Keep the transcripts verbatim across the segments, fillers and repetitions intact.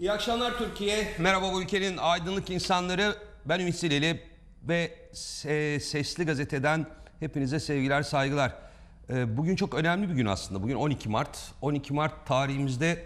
İyi akşamlar Türkiye. Merhaba bu ülkenin aydınlık insanları. Ben Ümit Sileli ve Sesli Gazete'den hepinize sevgiler, saygılar. Bugün çok önemli bir gün aslında. Bugün on iki Mart. on iki Mart tarihimizde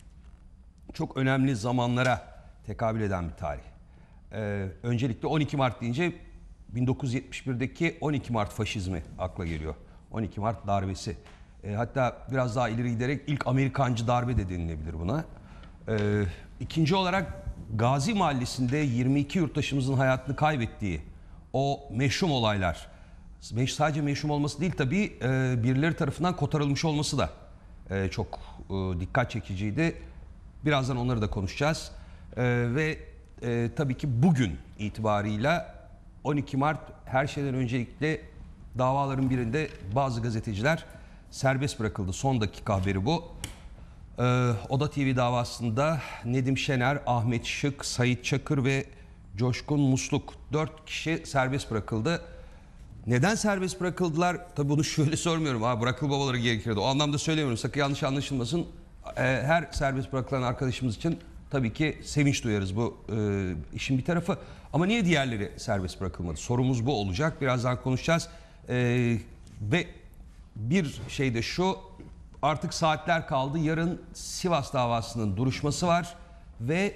çok önemli zamanlara tekabül eden bir tarih. Öncelikle on iki Mart deyince bin dokuz yüz yetmiş birdeki on iki Mart faşizmi akla geliyor. on iki Mart darbesi. Hatta biraz daha ileri giderek ilk Amerikancı darbe de denilebilir buna. Ee, ikinci olarak Gazi Mahallesi'nde yirmi iki yurttaşımızın hayatını kaybettiği o meşhum olaylar, sadece meşhum olması değil tabii, e, birileri tarafından kotarılmış olması da e, çok e, dikkat çekiciydi. Birazdan onları da konuşacağız. E, ve e, tabii ki bugün itibarıyla on iki Mart, her şeyden öncelikle davaların birinde bazı gazeteciler serbest bırakıldı. Son dakika haberi bu. Ee, Oda T V davasında Nedim Şener, Ahmet Şık, Sait Çakır ve Coşkun Musluk dört kişi serbest bırakıldı. Neden serbest bırakıldılar? Tabii bunu şöyle sormuyorum. Ha, bırakılmaları gerekirdi. O anlamda söylemiyorum. Sakın yanlış anlaşılmasın. Ee, her serbest bırakılan arkadaşımız için tabii ki sevinç duyarız. Bu e, işin bir tarafı. Ama niye diğerleri serbest bırakılmadı? Sorumuz bu olacak. Birazdan konuşacağız. Ee, ve bir şey de şu. Artık saatler kaldı. Yarın Sivas davasının duruşması var ve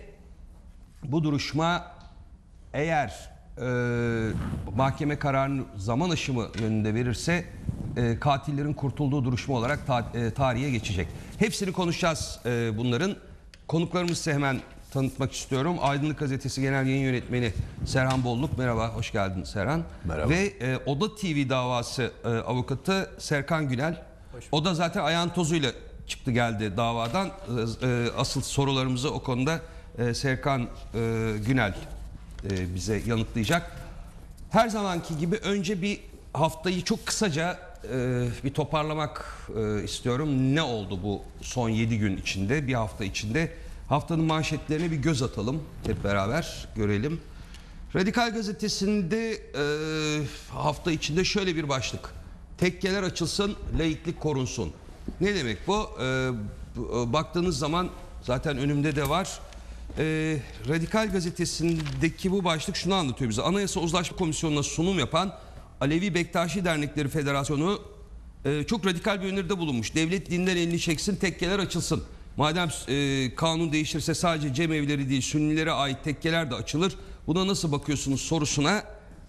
bu duruşma eğer e, mahkeme kararını zaman aşımı yönünde verirse e, katillerin kurtulduğu duruşma olarak ta, e, tarihe geçecek. Hepsini konuşacağız e, bunların. Konuklarımızı hemen tanıtmak istiyorum. Aydınlık Gazetesi Genel Yayın Yönetmeni Serhan Bolluk. Merhaba, hoş geldin Serhan. Merhaba. Ve e, Oda T V davası e, avukatı Serkan Günel. O da zaten ayağın tozuyla çıktı geldi davadan. Asıl sorularımızı o konuda Serkan Günel bize yanıtlayacak. Her zamanki gibi önce bir haftayı çok kısaca bir toparlamak istiyorum. Ne oldu bu son yedi gün içinde, bir hafta içinde? Haftanın manşetlerine bir göz atalım hep beraber görelim. Radikal Gazetesi'nde hafta içinde şöyle bir başlık. Tekkeler açılsın, laiklik korunsun. Ne demek bu? Ee, baktığınız zaman zaten önümde de var. Ee, Radikal Gazetesi'ndeki bu başlık şunu anlatıyor bize. Anayasa Uzlaşma Komisyonu'na sunum yapan Alevi Bektaşi Dernekleri Federasyonu e, çok radikal bir öneride bulunmuş. Devlet dinden elini çeksin, tekkeler açılsın. Madem e, kanun değişirse sadece cemevleri değil, Sünnilere ait tekkeler de açılır. Buna nasıl bakıyorsunuz sorusuna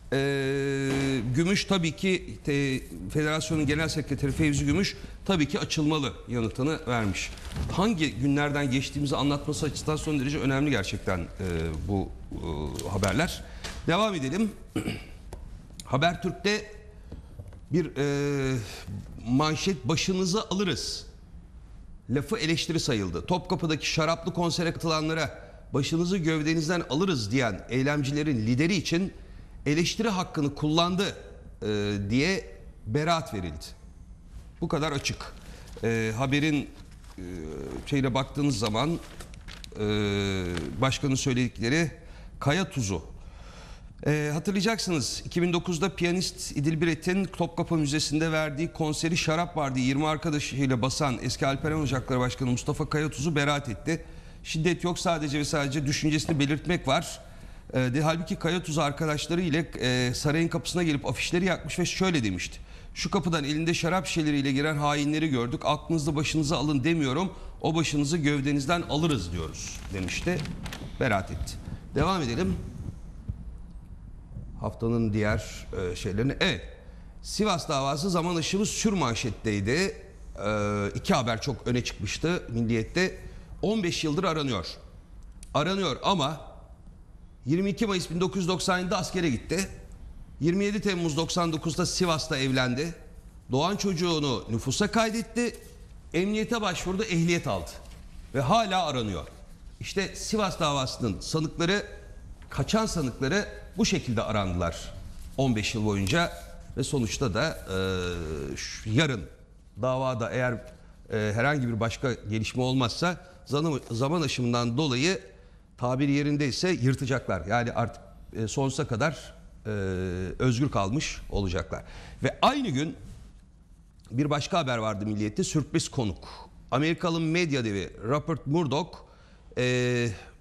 Ee, Gümüş tabii ki te, Federasyonun Genel Sekreteri Fevzi Gümüş tabii ki açılmalı yanıtını vermiş. Hangi günlerden geçtiğimizi anlatması açısından son derece önemli gerçekten e, bu e, haberler. Devam edelim. Habertürk'te bir e, manşet, başınızı alırız lafı eleştiri sayıldı. Topkapı'daki şaraplı konsere katılanlara başınızı gövdenizden alırız diyen eylemcilerin lideri için eleştiri hakkını kullandı e, diye beraat verildi. Bu kadar açık. E, haberin e, şeyine baktığınız zaman e, başkanın söyledikleri kaya tuzu. E, hatırlayacaksınız iki bin dokuzda piyanist İdil Biret'in Topkapı Müzesi'nde verdiği konseri şarap vardı. yirmi arkadaşıyla basan eski Alperen Ocakları Başkanı Mustafa Kayatuz'u beraat etti. Şiddet yok, sadece ve sadece düşüncesini belirtmek var. De, halbuki Kayatuz arkadaşları ile e, sarayın kapısına gelip afişleri yakmış ve şöyle demişti. Şu kapıdan elinde şarap şişeleriyle giren hainleri gördük. Aklınızı başınıza alın demiyorum. O başınızı gövdenizden alırız diyoruz demişti. Beraat etti. Devam edelim. Haftanın diğer e, şeylerine. Evet. Sivas davası zaman aşımı sürmanşetteydi. E, iki haber çok öne çıkmıştı Milliyet'te. on beş yıldır aranıyor. Aranıyor ama yirmi iki Mayıs bin dokuz yüz doksan yedide askere gitti. yirmi yedi Temmuz doksan dokuzda Sivas'ta evlendi. Doğan çocuğunu nüfusa kaydetti. Emniyete başvurdu, ehliyet aldı. Ve hala aranıyor. İşte Sivas davasının sanıkları, kaçan sanıkları bu şekilde arandılar on beş yıl boyunca. Ve sonuçta da e, yarın davada eğer e, herhangi bir başka gelişme olmazsa zaman, zaman aşımından dolayı tabiri yerindeyse yırtacaklar. Yani artık e, sonsuza kadar e, özgür kalmış olacaklar. Ve aynı gün bir başka haber vardı Milliyet'te, sürpriz konuk. Amerikalı medya devi Rupert Murdoch e,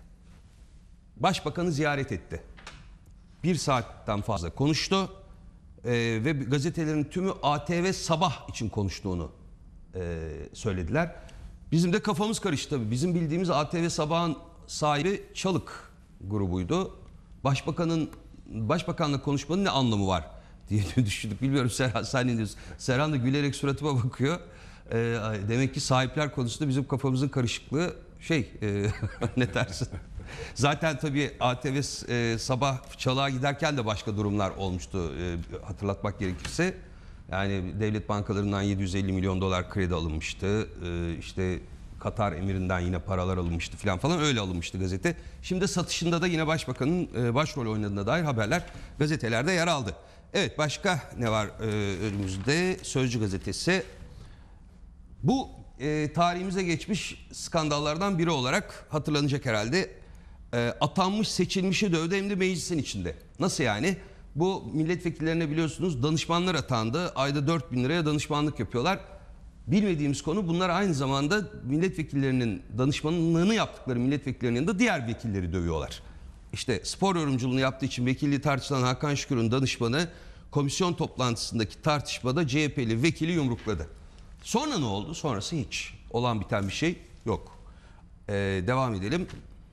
Başbakanı ziyaret etti. Bir saatten fazla konuştu e, ve gazetelerin tümü A T V Sabah için konuştuğunu e, söylediler. Bizim de kafamız karıştı tabii. Bizim bildiğimiz A T V Sabah'ın sahibi Çalık grubuydu. Başbakanın Başbakanla konuşmanın ne anlamı var diye düşündük. Bilmiyorum Serhan, sen ne diyorsun? Serhan da gülerek suratıma bakıyor. E, demek ki sahipler konusunda bizim kafamızın karışıklığı şey e, ne dersin? Zaten tabii A T V e, Sabah Çalık'a giderken de başka durumlar olmuştu e, hatırlatmak gerekirse. Yani devlet bankalarından yedi yüz elli milyon dolar kredi alınmıştı. E, işte Katar emirinden yine paralar alınmıştı falan falan, öyle alınmıştı gazete. Şimdi satışında da yine başbakanın e, başrol oynadığına dair haberler gazetelerde yer aldı. Evet, başka ne var e, önümüzde? Sözcü gazetesi. Bu e, tarihimize geçmiş skandallardan biri olarak hatırlanacak herhalde. E, atanmış seçilmişi dövdü, hem de meclisin içinde. Nasıl yani? Bu milletvekillerine biliyorsunuz danışmanlar atandı. Ayda dört bin liraya danışmanlık yapıyorlar. Bilmediğimiz konu, bunlar aynı zamanda milletvekillerinin danışmanlığını yaptıkları milletvekillerinin yanında diğer vekilleri dövüyorlar. İşte spor yorumculuğunu yaptığı için vekilliği tartışılan Hakan Şükür'ün danışmanı komisyon toplantısındaki tartışmada C H P'li vekili yumrukladı. Sonra ne oldu? Sonrası hiç. Olan biten bir şey yok. Ee, devam edelim.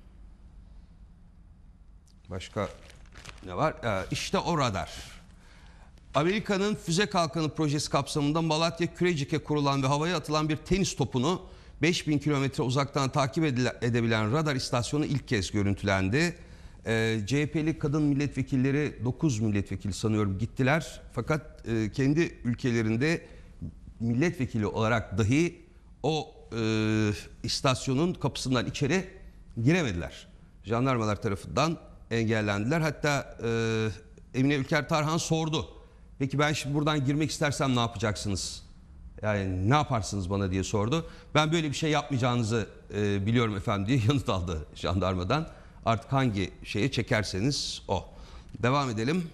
Başka ne var? Ee, işte o radar. Amerika'nın füze kalkanı projesi kapsamında Malatya Kürecik'e kurulan ve havaya atılan bir tenis topunu beş bin kilometre uzaktan takip edebilen radar istasyonu ilk kez görüntülendi. Ee, C H P'li kadın milletvekilleri, dokuz milletvekili sanıyorum, gittiler. Fakat e, kendi ülkelerinde milletvekili olarak dahi o e, istasyonun kapısından içeri giremediler. Jandarmalar tarafından engellendiler. Hatta e, Emine Ülker Tarhan sordu. Peki ben şimdi buradan girmek istersem ne yapacaksınız? Yani ne yaparsınız bana diye sordu. Ben böyle bir şey yapmayacağınızı e, biliyorum efendim diye yanıt aldı jandarmadan. Artık hangi şeye çekerseniz o. Devam edelim.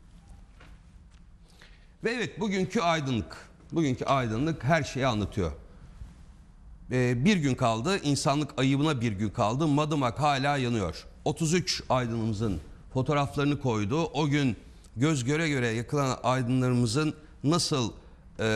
Ve evet, bugünkü aydınlık. Bugünkü aydınlık her şeyi anlatıyor. Ee, bir gün kaldı. İnsanlık ayıbına bir gün kaldı. Madımak hala yanıyor. otuz üç aydınımızın fotoğraflarını koydu. O gün göz göre göre yakılan aydınlarımızın nasıl e,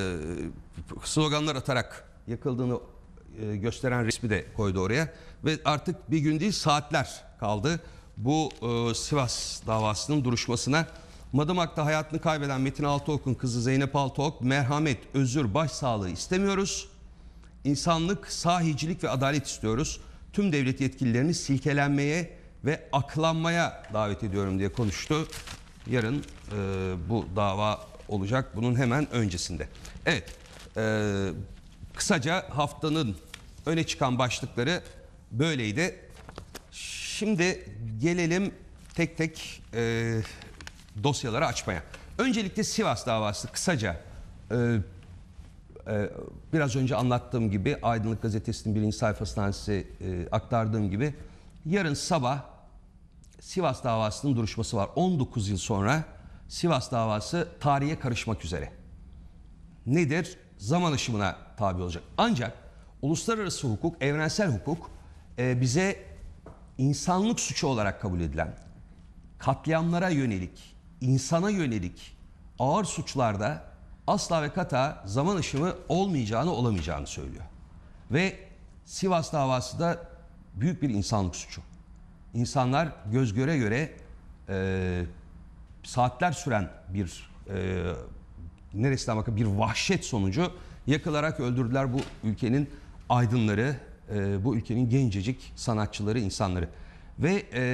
sloganlar atarak yakıldığını e, gösteren resmi de koydu oraya. Ve artık bir gün değil, saatler kaldı bu e, Sivas davasının duruşmasına. Madımak'ta hayatını kaybeden Metin Altıok'un kızı Zeynep Altıok, merhamet, özür, başsağlığı istemiyoruz. İnsanlık, sahicilik ve adalet istiyoruz. Tüm devlet yetkililerini silkelenmeye ve aklanmaya davet ediyorum diye konuştu. Yarın e, bu dava olacak, bunun hemen öncesinde. Evet, e, kısaca haftanın öne çıkan başlıkları böyleydi. Şimdi gelelim tek tek e, dosyaları açmaya. Öncelikle Sivas davası kısaca. E, e, biraz önce anlattığım gibi, Aydınlık Gazetesi'nin birinci sayfasından size e, aktardığım gibi, yarın sabah Sivas davasının duruşması var. on dokuz yıl sonra Sivas davası tarihe karışmak üzere. Nedir? Zaman aşımına tabi olacak. Ancak uluslararası hukuk, evrensel hukuk e, bize insanlık suçu olarak kabul edilen, katliamlara yönelik, insana yönelik ağır suçlarda asla ve kata zaman aşımı olmayacağını, olamayacağını söylüyor. Ve Sivas davası da büyük bir insanlık suçu. İnsanlar göz göre göre e, saatler süren bir e, neresinden bakın bir vahşet sonucu yakılarak öldürdüler bu ülkenin aydınları, e, bu ülkenin gencecik sanatçıları, insanları. Ve e,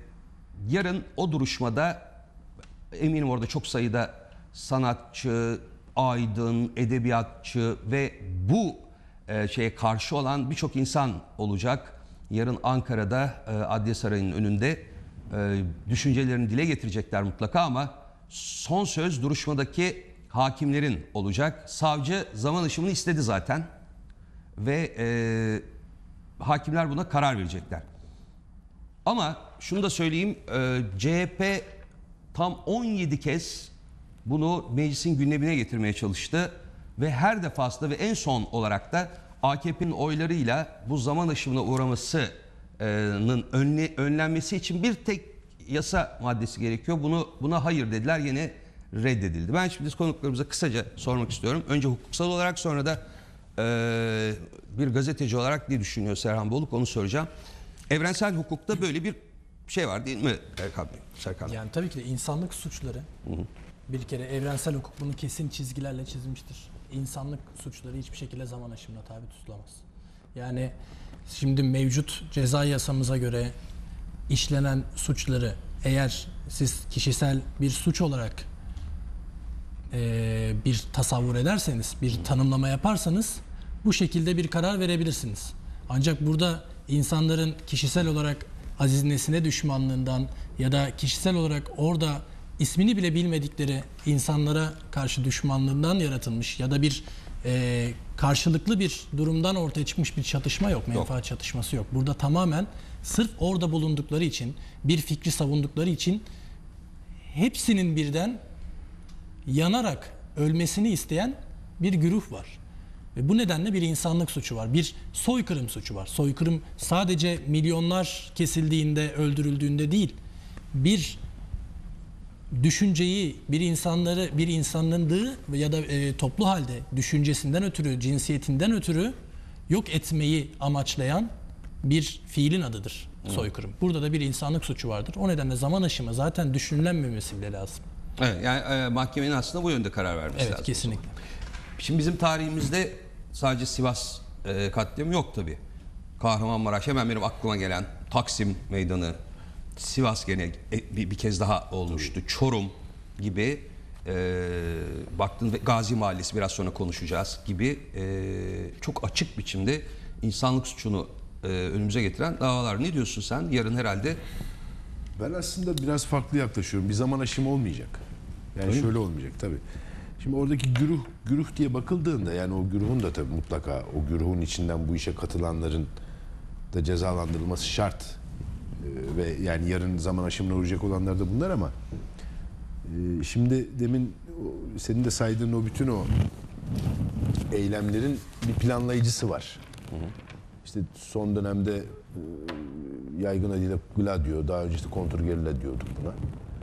yarın o duruşmada eminim orada çok sayıda sanatçı, aydın, edebiyatçı ve bu e, şeye karşı olan birçok insan olacak. Yarın Ankara'da e, Adliye Sarayı'nın önünde e, düşüncelerini dile getirecekler mutlaka, ama son söz duruşmadaki hakimlerin olacak. Savcı zaman aşımını istedi zaten ve e, hakimler buna karar verecekler. Ama şunu da söyleyeyim, e, C H P tam on yedi kez bunu meclisin gündemine getirmeye çalıştı ve her defasında ve en son olarak da A K P'nin oylarıyla bu zaman aşımına uğraması önle, önlenmesi için bir tek yasa maddesi gerekiyor. Bunu buna hayır dediler, yine reddedildi. Ben şimdi konuklarımıza kısaca sormak istiyorum. Önce hukuksal olarak, sonra da e, bir gazeteci olarak ne düşünüyor Serhan Boluk, onu soracağım. Evrensel hukukta böyle bir şey var değil mi Erkan Bey, Serkan Bey? Yani tabii ki de insanlık suçları, hı hı, bir kere evrensel hukuk bunu kesin çizgilerle çizmiştir. İnsanlık suçları hiçbir şekilde zaman aşımına tabi tutulamaz. Yani şimdi mevcut ceza yasamıza göre işlenen suçları eğer siz kişisel bir suç olarak e, bir tasavvur ederseniz, bir tanımlama yaparsanız bu şekilde bir karar verebilirsiniz. Ancak burada insanların kişisel olarak Aziz Nesin'e düşmanlığından ya da kişisel olarak orada ismini bile bilmedikleri insanlara karşı düşmanlığından yaratılmış ya da bir e, karşılıklı bir durumdan ortaya çıkmış bir çatışma yok, menfaat yok. çatışması yok. Burada tamamen sırf orada bulundukları için, bir fikri savundukları için hepsinin birden yanarak ölmesini isteyen bir güruh var. Ve bu nedenle bir insanlık suçu var. Bir soykırım suçu var. Soykırım sadece milyonlar kesildiğinde, öldürüldüğünde değil, bir düşünceyi, bir insanları, bir insanlığı ya da e, toplu halde düşüncesinden ötürü, cinsiyetinden ötürü yok etmeyi amaçlayan bir fiilin adıdır soykırım. Burada da bir insanlık suçu vardır. O nedenle zaman aşımı zaten düşünülenmemesi bile lazım. Evet, yani e, mahkemenin aslında bu yönde karar vermesi evet, lazım. Evet, kesinlikle. Şimdi bizim tarihimizde sadece Sivas e, katliamı yok tabii. Kahramanmaraş, hemen benim aklıma gelen Taksim Meydanı, Sivas gene e, bir, bir kez daha olmuştu. Tabii. Çorum gibi, e, baktığınız Gazi Mahallesi, biraz sonra konuşacağız gibi e, çok açık biçimde insanlık suçunu e, önümüze getiren davalar. Ne diyorsun sen? Yarın herhalde. Ben aslında biraz farklı yaklaşıyorum. Bir zaman aşımı olmayacak. Yani öyle şöyle mi? Olmayacak tabii. Şimdi oradaki güruh, güruh diye bakıldığında, yani o güruhun da tabii mutlaka o güruhun içinden bu işe katılanların da cezalandırılması şart. Ee, ve yani yarın zaman aşımına uğrayacak olanlar da bunlar, ama e, şimdi demin o, senin de saydığın o bütün o eylemlerin bir planlayıcısı var. Hı hı. İşte son dönemde e, yaygın adıyla Gladio, daha önce işte kontrgerilla diyorduk buna.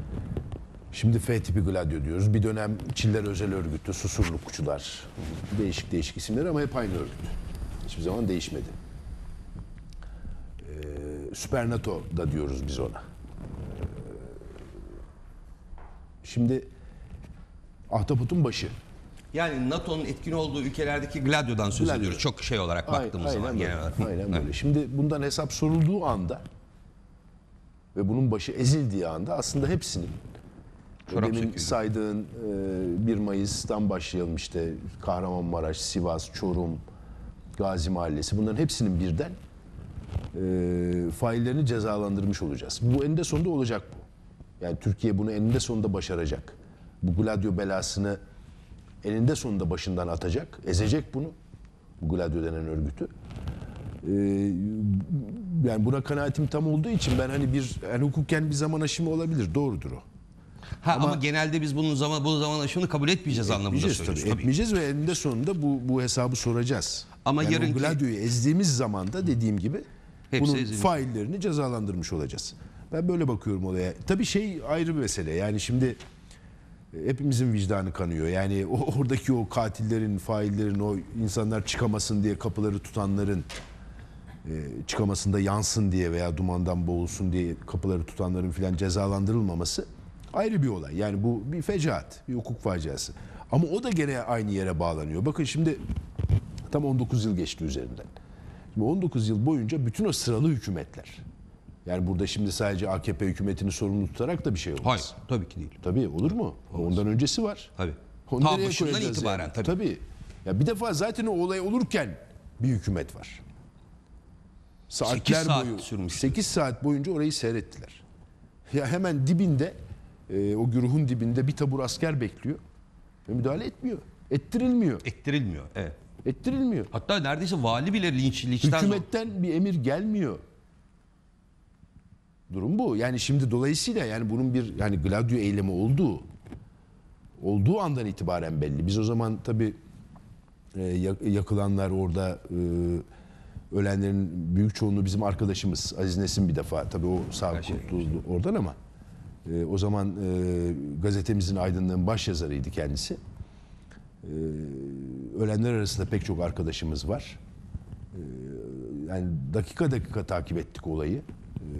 Şimdi F tipi Gladio diyoruz. Bir dönem Çiller Özel Örgütü, Susurlukçular, değişik değişik isimler ama hep aynı örgüt. Hiçbir zaman değişmedi. Ee, Süper NATO da diyoruz biz ona. Ee, şimdi Ahtapot'un başı. Yani NATO'nun etkin olduğu ülkelerdeki Gladio'dan söz Gladio. ediyoruz. Çok şey olarak baktığımız aynen zaman. Böyle. Genel olarak. Aynen böyle. Şimdi bundan hesap sorulduğu anda ve bunun başı ezildiği anda aslında hepsinin, çorap demin söküldü. Saydığın bir Mayıs'tan başlayalım, işte Kahramanmaraş, Sivas, Çorum, Gazi Mahallesi, bunların hepsinin birden e, faillerini cezalandırmış olacağız. Bu eninde sonunda olacak bu. Yani Türkiye bunu eninde sonunda başaracak. Bu Gladio belasını eninde sonunda başından atacak, ezecek bunu. Bu Gladio denen örgütü. Ee, yani buna kanaatim tam olduğu için ben hani bir yani hukuken bir zaman aşımı olabilir, doğrudur o. Ha, ama, ama genelde biz bunun zaman bu zaman aşımını kabul etmeyeceğiz anlamında söylüyoruz. Tabii, etmeyeceğiz ve eninde sonunda bu bu hesabı soracağız. Ama yani yarınki... o Gladio'yu ezdiğimiz zaman da dediğim gibi bunun ezilmiş. Faillerini cezalandırmış olacağız. Ben böyle bakıyorum olaya. Tabii şey ayrı bir mesele. Yani şimdi hepimizin vicdanı kanıyor. Yani o, oradaki o katillerin, faillerin, o insanlar çıkamasın diye kapıları tutanların, e, çıkamasında yansın diye veya dumandan boğulsun diye kapıları tutanların filan cezalandırılmaması ayrı bir olay. Yani bu bir fecaat, bir hukuk faciası. Ama o da gene aynı yere bağlanıyor. Bakın şimdi tam on dokuz yıl geçti üzerinden. Şimdi on dokuz yıl boyunca bütün o sıralı hükümetler, yani burada şimdi sadece A K P hükümetini sorumlu tutarak da bir şey olmaz. Hayır, tabii ki değil. Tabii, olur mu? Olmaz. Ondan öncesi var. Tabii. Onu Ta başından itibaren yani? tabii. Tabii. Ya bir defa zaten o olay olurken bir hükümet var. Saatler saat boyu, sürmüş. sekiz saat boyunca orayı seyrettiler. Ya hemen dibinde, e, o güruhun dibinde bir tabur asker bekliyor. Ve müdahale etmiyor. Ettirilmiyor. Ettirilmiyor, evet. Ettirilmiyor. Hatta neredeyse vali bile linç, linçten... Hükümetten bir emir gelmiyor. Durum bu. Yani şimdi dolayısıyla yani bunun bir yani Gladio eylemi olduğu olduğu andan itibaren belli. Biz o zaman tabii e, yakılanlar orada e, Ölenlerin büyük çoğunluğu bizim arkadaşımız. Aziz Nesin bir defa. Tabii o sağ kurtuldu oradan ama e, o zaman e, gazetemizin Aydınlığın başyazarıydı kendisi. E, ölenler arasında pek çok arkadaşımız var. E, yani dakika dakika takip ettik olayı. E,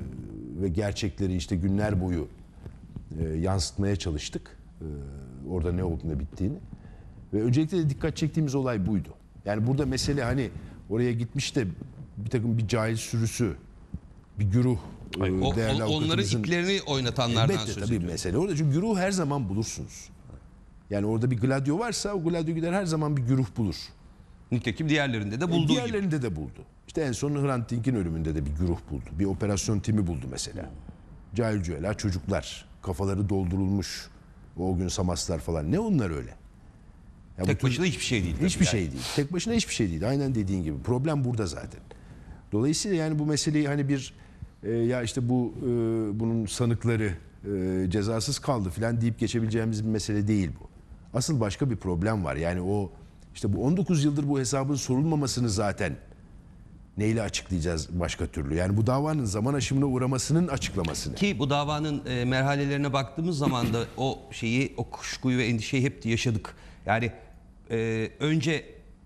ve gerçekleri işte günler boyu e, yansıtmaya çalıştık. E, orada ne olduğunu ne bittiğini. Ve öncelikle de dikkat çektiğimiz olay buydu. Yani burada mesele hani oraya gitmiş de bir takım bir cahil sürüsü, bir güruh, Ay, o, değerli o, onların avukatımızın... iplerini oynatanlardan Elbette söz tabii ediyorum. mesele orada. Çünkü güruh her zaman bulursunuz. Yani orada bir gladio varsa o gladio gider her zaman bir güruh bulur. Nitekim diğerlerinde de E, bulduğu gibi. diğerlerinde de buldu. İşte en son Hrant Dink'in ölümünde de bir güruh buldu. Bir operasyon timi buldu mesela. Cahil cüela çocuklar. Kafaları doldurulmuş. O gün Samaslar falan. Ne onlar öyle? Ya Tek bu tür- başına hiçbir şey değil. Hiçbir tabii yani. şey değil. Tek başına hiçbir şey değil. Aynen dediğin gibi. Problem burada zaten. Dolayısıyla yani bu meseleyi hani bir e, ya işte bu e, bunun sanıkları e, cezasız kaldı falan deyip geçebileceğimiz bir mesele değil bu. Asıl başka bir problem var. Yani o işte bu on dokuz yıldır bu hesabın sorulmamasını zaten neyle açıklayacağız başka türlü? Yani bu davanın zaman aşımına uğramasının açıklamasını. Ki bu davanın e, merhalelerine baktığımız zaman da o şeyi, o kuşkuyu ve endişeyi hep yaşadık. Yani e, önce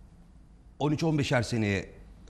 on üç on beşer seneye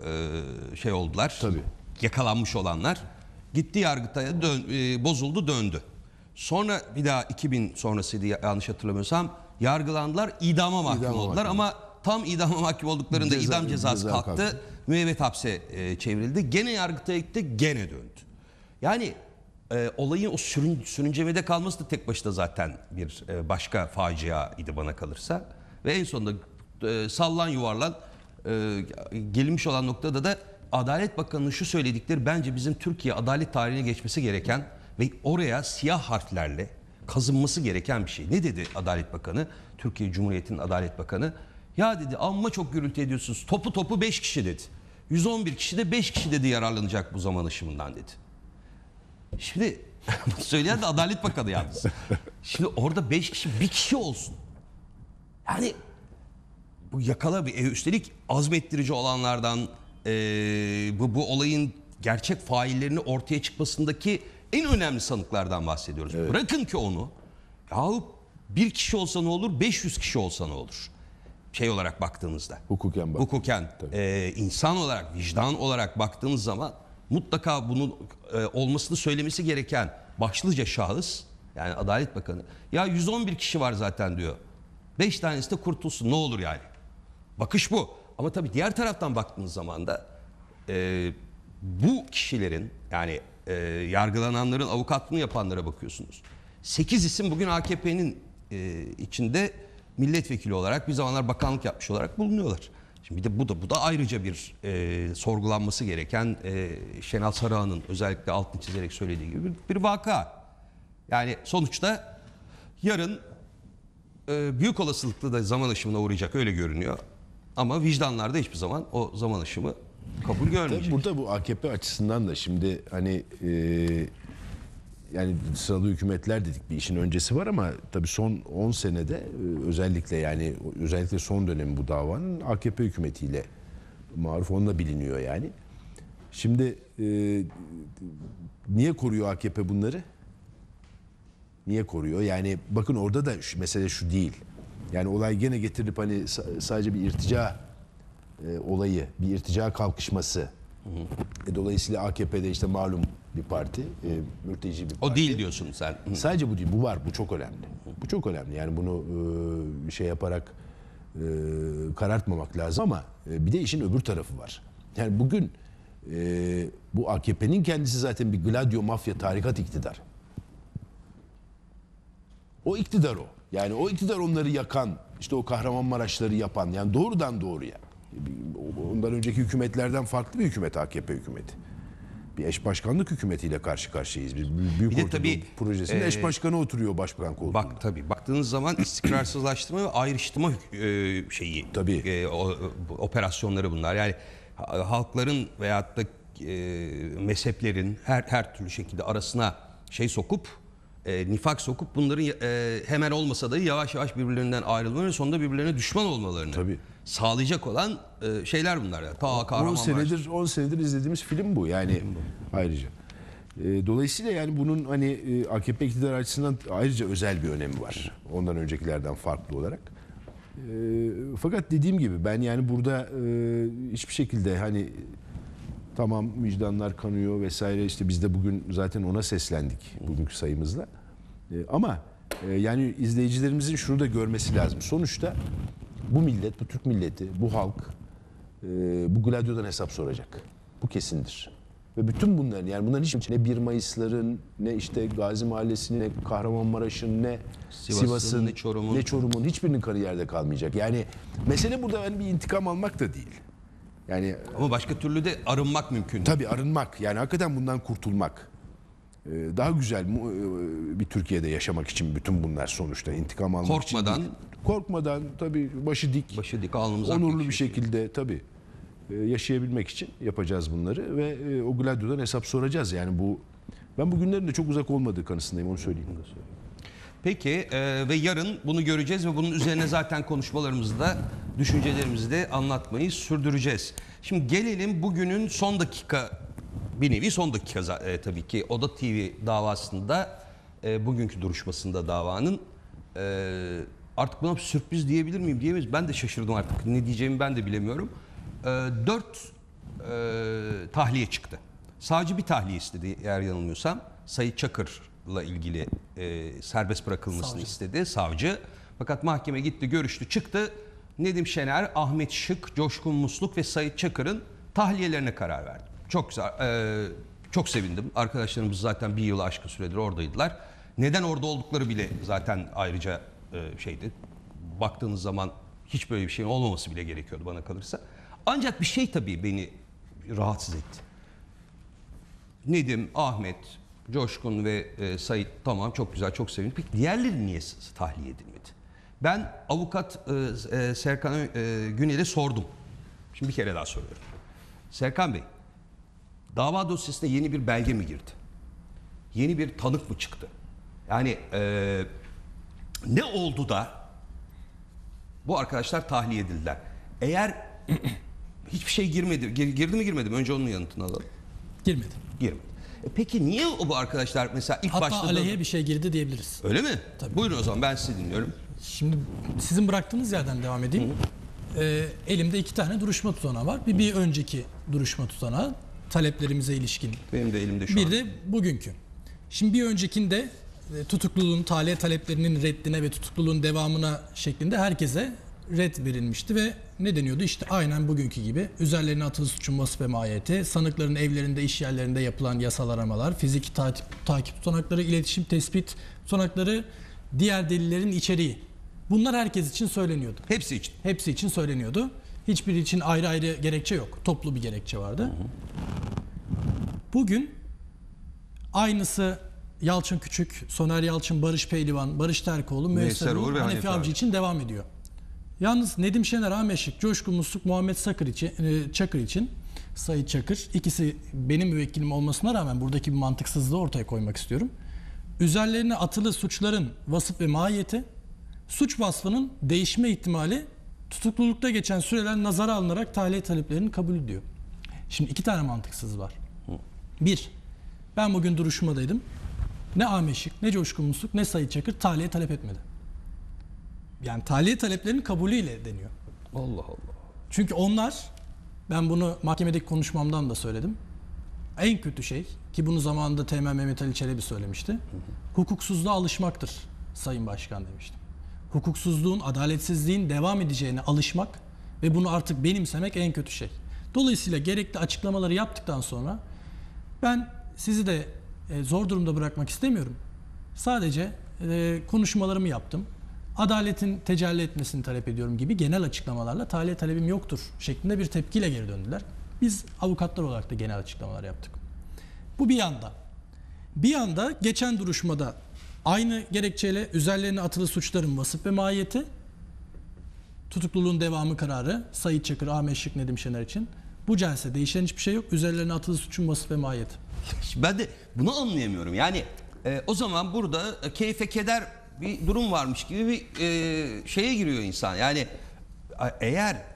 e, şey oldular. Tabii. Yakalanmış olanlar. Gitti Yargıtay'a dön, e, bozuldu döndü. Sonra bir daha iki bin sonrasıydı yanlış hatırlamıyorsam yargılandılar, idama mahkum İdama oldular mahkum. ama tam idama mahkum olduklarında Ceza- idam cezası ceza kalktı. kalktı. Müebbet hapse e, çevrildi. Gene Yargıtay'a gitti, gene döndü. Yani e, olayın o sürün, sürüncemede kalması da tek başına zaten bir e, başka facia idi bana kalırsa. Ve en sonunda e, sallan yuvarlan e, gelinmiş olan noktada da Adalet Bakanı'nın şu söyledikleri bence bizim Türkiye adalet tarihine geçmesi gereken ve oraya siyah harflerle kazınması gereken bir şey. Ne dedi Adalet Bakanı? Türkiye Cumhuriyeti'nin Adalet Bakanı. Ya dedi amma çok gürültü ediyorsunuz. Topu topu beş kişi dedi. yüz on bir kişi de beş kişi dedi yararlanacak bu zaman aşımından dedi. Şimdi söyleyen de Adalet Bakanı yalnız. Şimdi orada beş kişi bir kişi olsun. Yani bu yakala bir e, üstelik azmettirici olanlardan e, bu, bu olayın gerçek faillerini ortaya çıkmasındaki en önemli sanıklardan bahsediyoruz. Evet. Bırakın ki onu. Yahu bir kişi olsa ne olur, beş yüz kişi olsa ne olur? Şey olarak baktığınızda. Hukuken bak. Hukuken, e, insan olarak, vicdan olarak baktığınız zaman mutlaka bunun e, olmasını söylemesi gereken başlıca şahıs, yani Adalet Bakanı, ya yüz on bir kişi var zaten diyor. beş tanesi de kurtulsun ne olur yani. Bakış bu. Ama tabii diğer taraftan baktığınız zaman da e, bu kişilerin yani e, yargılananların avukatlığını yapanlara bakıyorsunuz. sekiz isim bugün A K P'nin e, içinde milletvekili olarak bir zamanlar bakanlık yapmış olarak bulunuyorlar. Şimdi bir de bu da bu da ayrıca bir e, sorgulanması gereken e, Şenal Sarıhan'ın özellikle altını çizerek söylediği gibi bir, bir vaka. Yani sonuçta yarın e, büyük olasılıkla da zaman aşımına uğrayacak öyle görünüyor. Ama vicdanlarda hiçbir zaman o zaman aşımı kabul görmeyecek. Tabii burada bu A K P açısından da şimdi hani e, yani sıralı hükümetler dedik bir işin öncesi var ama tabii son on senede e, özellikle yani özellikle son dönemi bu davanın A K P hükümetiyle maruf onunla biliniyor yani. Şimdi e, niye koruyor A K P bunları? Niye koruyor? Yani bakın orada da şu, mesele şu değil. Yani olay gene getirip hani sa- sadece bir irtica e, olayı, bir irtica kalkışması. Hı hı. E, dolayısıyla A K P'de işte malum bir parti, e, mürteci bir parti. O değil diyorsun sen. Hı. Sadece bu değil, bu var, bu çok önemli. Bu çok önemli. Yani bunu e, şey yaparak e, karartmamak lazım ama e, bir de işin öbür tarafı var. Yani bugün e, bu A K P'nin kendisi zaten bir gladio mafya tarikat iktidar. O iktidar o. Yani o iktidar onları yakan, işte o Kahramanmaraşları yapan, yani doğrudan doğruya. Ondan önceki hükümetlerden farklı bir hükümet A K P hükümeti. Bir eş başkanlık hükümetiyle karşı karşıyayız. Biz Büyük Bir de Orta tabii, Doğu projesinde e, eş başkanı oturuyor başbakan koltuğunda. Bak tabii baktığınız zaman istikrarsızlaştırma ve ayrıştırma e, şeyi. Tabii. E, o, o, operasyonları bunlar. Yani ha- halkların veyahut da e, mezheplerin her her türlü şekilde arasına şey sokup e, nifak sokup bunların e, hemen olmasa da yavaş yavaş birbirlerinden ayrılmaları ve sonunda birbirlerine düşman olmalarını Tabii. sağlayacak olan e, şeyler bunlar. Yani. Ta on Kahramanmaraş. senedir on senedir izlediğimiz film bu yani ayrıca. E, Dolayısıyla yani bunun hani e, A K P iktidar açısından ayrıca özel bir önemi var. Ondan öncekilerden farklı olarak. E, Fakat dediğim gibi ben yani burada e, hiçbir şekilde hani tamam vicdanlar kanıyor vesaire, işte biz de bugün zaten ona seslendik bugünkü sayımızla. E, Ama e, yani izleyicilerimizin şunu da görmesi lazım. Sonuçta bu millet, bu Türk milleti, bu halk e, bu gladyodan hesap soracak. Bu kesindir. Ve bütün bunların, yani bunların hiç ne bir Mayıs'ların, ne işte Gazi Mahallesi'nin, ne Kahramanmaraş'ın, ne Sivas'ın, Sivas'ın, ne Çorum'un. ne Çorum'un hiçbirinin kanı yerde kalmayacak. Yani mesele burada yani bir intikam almak da değil. Yani Ama başka türlü de arınmak mümkün. tabii arınmak, yani hakikaten bundan kurtulmak. Ee, Daha güzel mu- e, bir Türkiye'de yaşamak için bütün bunlar sonuçta intikam almak Korkmadan. için değil. Korkmadan tabii başı dik, Başı dik, alnımıza onurlu dik bir şekilde tabii e, yaşayabilmek için yapacağız bunları ve e, o gladyodan hesap soracağız. Yani bu, ben bu günlerin de çok uzak olmadığı kanısındayım, onu söyleyeyim. Peki e, ve yarın bunu göreceğiz ve bunun üzerine zaten konuşmalarımızı da, düşüncelerimizi de anlatmayı sürdüreceğiz. Şimdi gelelim bugünün son dakika, bir nevi son dakika za- e, tabii ki Oda T V davasında, e, bugünkü duruşmasında davanın, e, artık buna bir sürpriz diyebilir miyim diyemeyiz. Ben de şaşırdım artık, ne diyeceğimi ben de bilemiyorum. E, dört e, tahliye çıktı. Sadece bir tahliye istedi eğer yanılmıyorsam. Sayit Çakır'la ilgili e, serbest bırakılmasını Savcı. istedi savcı. Fakat mahkeme gitti, görüştü, çıktı. Nedim Şener, Ahmet Şık, Coşkun Musluk ve Sayit Çakır'ın tahliyelerine karar verdi. Çok güzel, e, çok sevindim. Arkadaşlarımız zaten bir yılı aşkın süredir oradaydılar. Neden orada oldukları bile zaten ayrıca e, şeydi. Baktığınız zaman hiç böyle bir şeyin olmaması bile gerekiyordu bana kalırsa. Ancak bir şey tabii beni rahatsız etti. Nedim, Ahmet, Coşkun ve e, Sayit tamam, çok güzel, çok sevindim. Peki diğerleri niye s- tahliye edilmedi? Ben avukat e, e, Serkan Ö- e, Günel'e sordum. Şimdi bir kere daha soruyorum. Serkan Bey, dava dosyasına yeni bir belge mi girdi? Yeni bir tanık mı çıktı? Yani e, ne oldu da bu arkadaşlar tahliye edildiler? Eğer hiçbir şey girmedi, gir- girdi mi girmedi mi? Önce onun yanıtını alalım. Girmedi. Girmedi. E peki niye o bu arkadaşlar mesela ilk Hatta başta... aleyhe bir şey girdi diyebiliriz. Öyle mi? Tabii. Buyurun o zaman, ben sizi dinliyorum. Şimdi sizin bıraktığınız yerden devam edeyim. Ee, elimde iki tane duruşma tutanağı var. Bir, bir önceki duruşma tutanağı taleplerimize ilişkin. Benim de elimde şu Bir an. de bugünkü. Şimdi bir öncekinde e, tutukluluğun, tahliye taleplerinin reddine ve tutukluluğun devamına şeklinde herkese red verilmişti ve ne deniyordu? İşte aynen bugünkü gibi üzerlerine atılı suçun vasıf ve mahiyeti, sanıkların evlerinde, iş yerlerinde yapılan yasal aramalar, fiziki takip, takip tutanakları, iletişim tespit tutanakları, diğer delillerin içeriği. Bunlar herkes için söyleniyordu. Hepsi için. Hepsi için söyleniyordu. Hiçbiri için ayrı ayrı gerekçe yok. Toplu bir gerekçe vardı. Bugün aynısı Yalçın Küçük, Soner Yalçın, Barış Pehlivan, Barış Terkoğlu, Müyesser Müyesser Uğur Uğur ve ve Hanefi Hanefi Avcı Avcı için devam ediyor. Yalnız Nedim Şener, Ahmet Şık, Coşkun Musluk, Muhammed Sakır için, e, Çakır için, Sayit Çakır, ikisi benim müvekkilim olmasına rağmen buradaki bir mantıksızlığı ortaya koymak istiyorum. Üzerlerine atılı suçların vasıf ve mahiyeti, suç vasfının değişme ihtimali, tutuklulukta geçen süreler nazara alınarak tahliye taleplerinin kabul ediyor. Şimdi iki tane mantıksız var. Bir, ben bugün duruşmadaydım. Ne Ahmet Şık, ne Coşkun Musluk, ne Sayit Çakır tahliye talep etmedi. Yani tahliye taleplerinin kabulüyle deniyor. Allah Allah. Çünkü onlar, ben bunu mahkemedeki konuşmamdan da söyledim. En kötü şey, ki bunu zamanında Teğmen Mehmet Ali Çelebi söylemişti. Hukuksuzluğa alışmaktır Sayın Başkan demiştim. Hukuksuzluğun, adaletsizliğin devam edeceğine alışmak ve bunu artık benimsemek en kötü şey. Dolayısıyla gerekli açıklamaları yaptıktan sonra ben sizi de e, zor durumda bırakmak istemiyorum. Sadece e, konuşmalarımı yaptım. Adaletin tecelli etmesini talep ediyorum gibi genel açıklamalarla tahliye talebim yoktur şeklinde bir tepkiyle geri döndüler. Biz avukatlar olarak da genel açıklamalar yaptık. Bu bir yanda. Bir yanda geçen duruşmada aynı gerekçeyle üzerlerine atılı suçların vasıf ve mahiyeti, tutukluluğun devamı kararı Sayit Çakır, Ahmet Şık, Nedim Şener için. Bu celse değişen hiçbir şey yok. Üzerlerine atılı suçun vasıf ve mahiyeti. Ben de bunu anlayamıyorum. Yani e, o zaman burada e, keyfe keder bir durum varmış gibi bir e, şeye giriyor insan. Yani a- eğer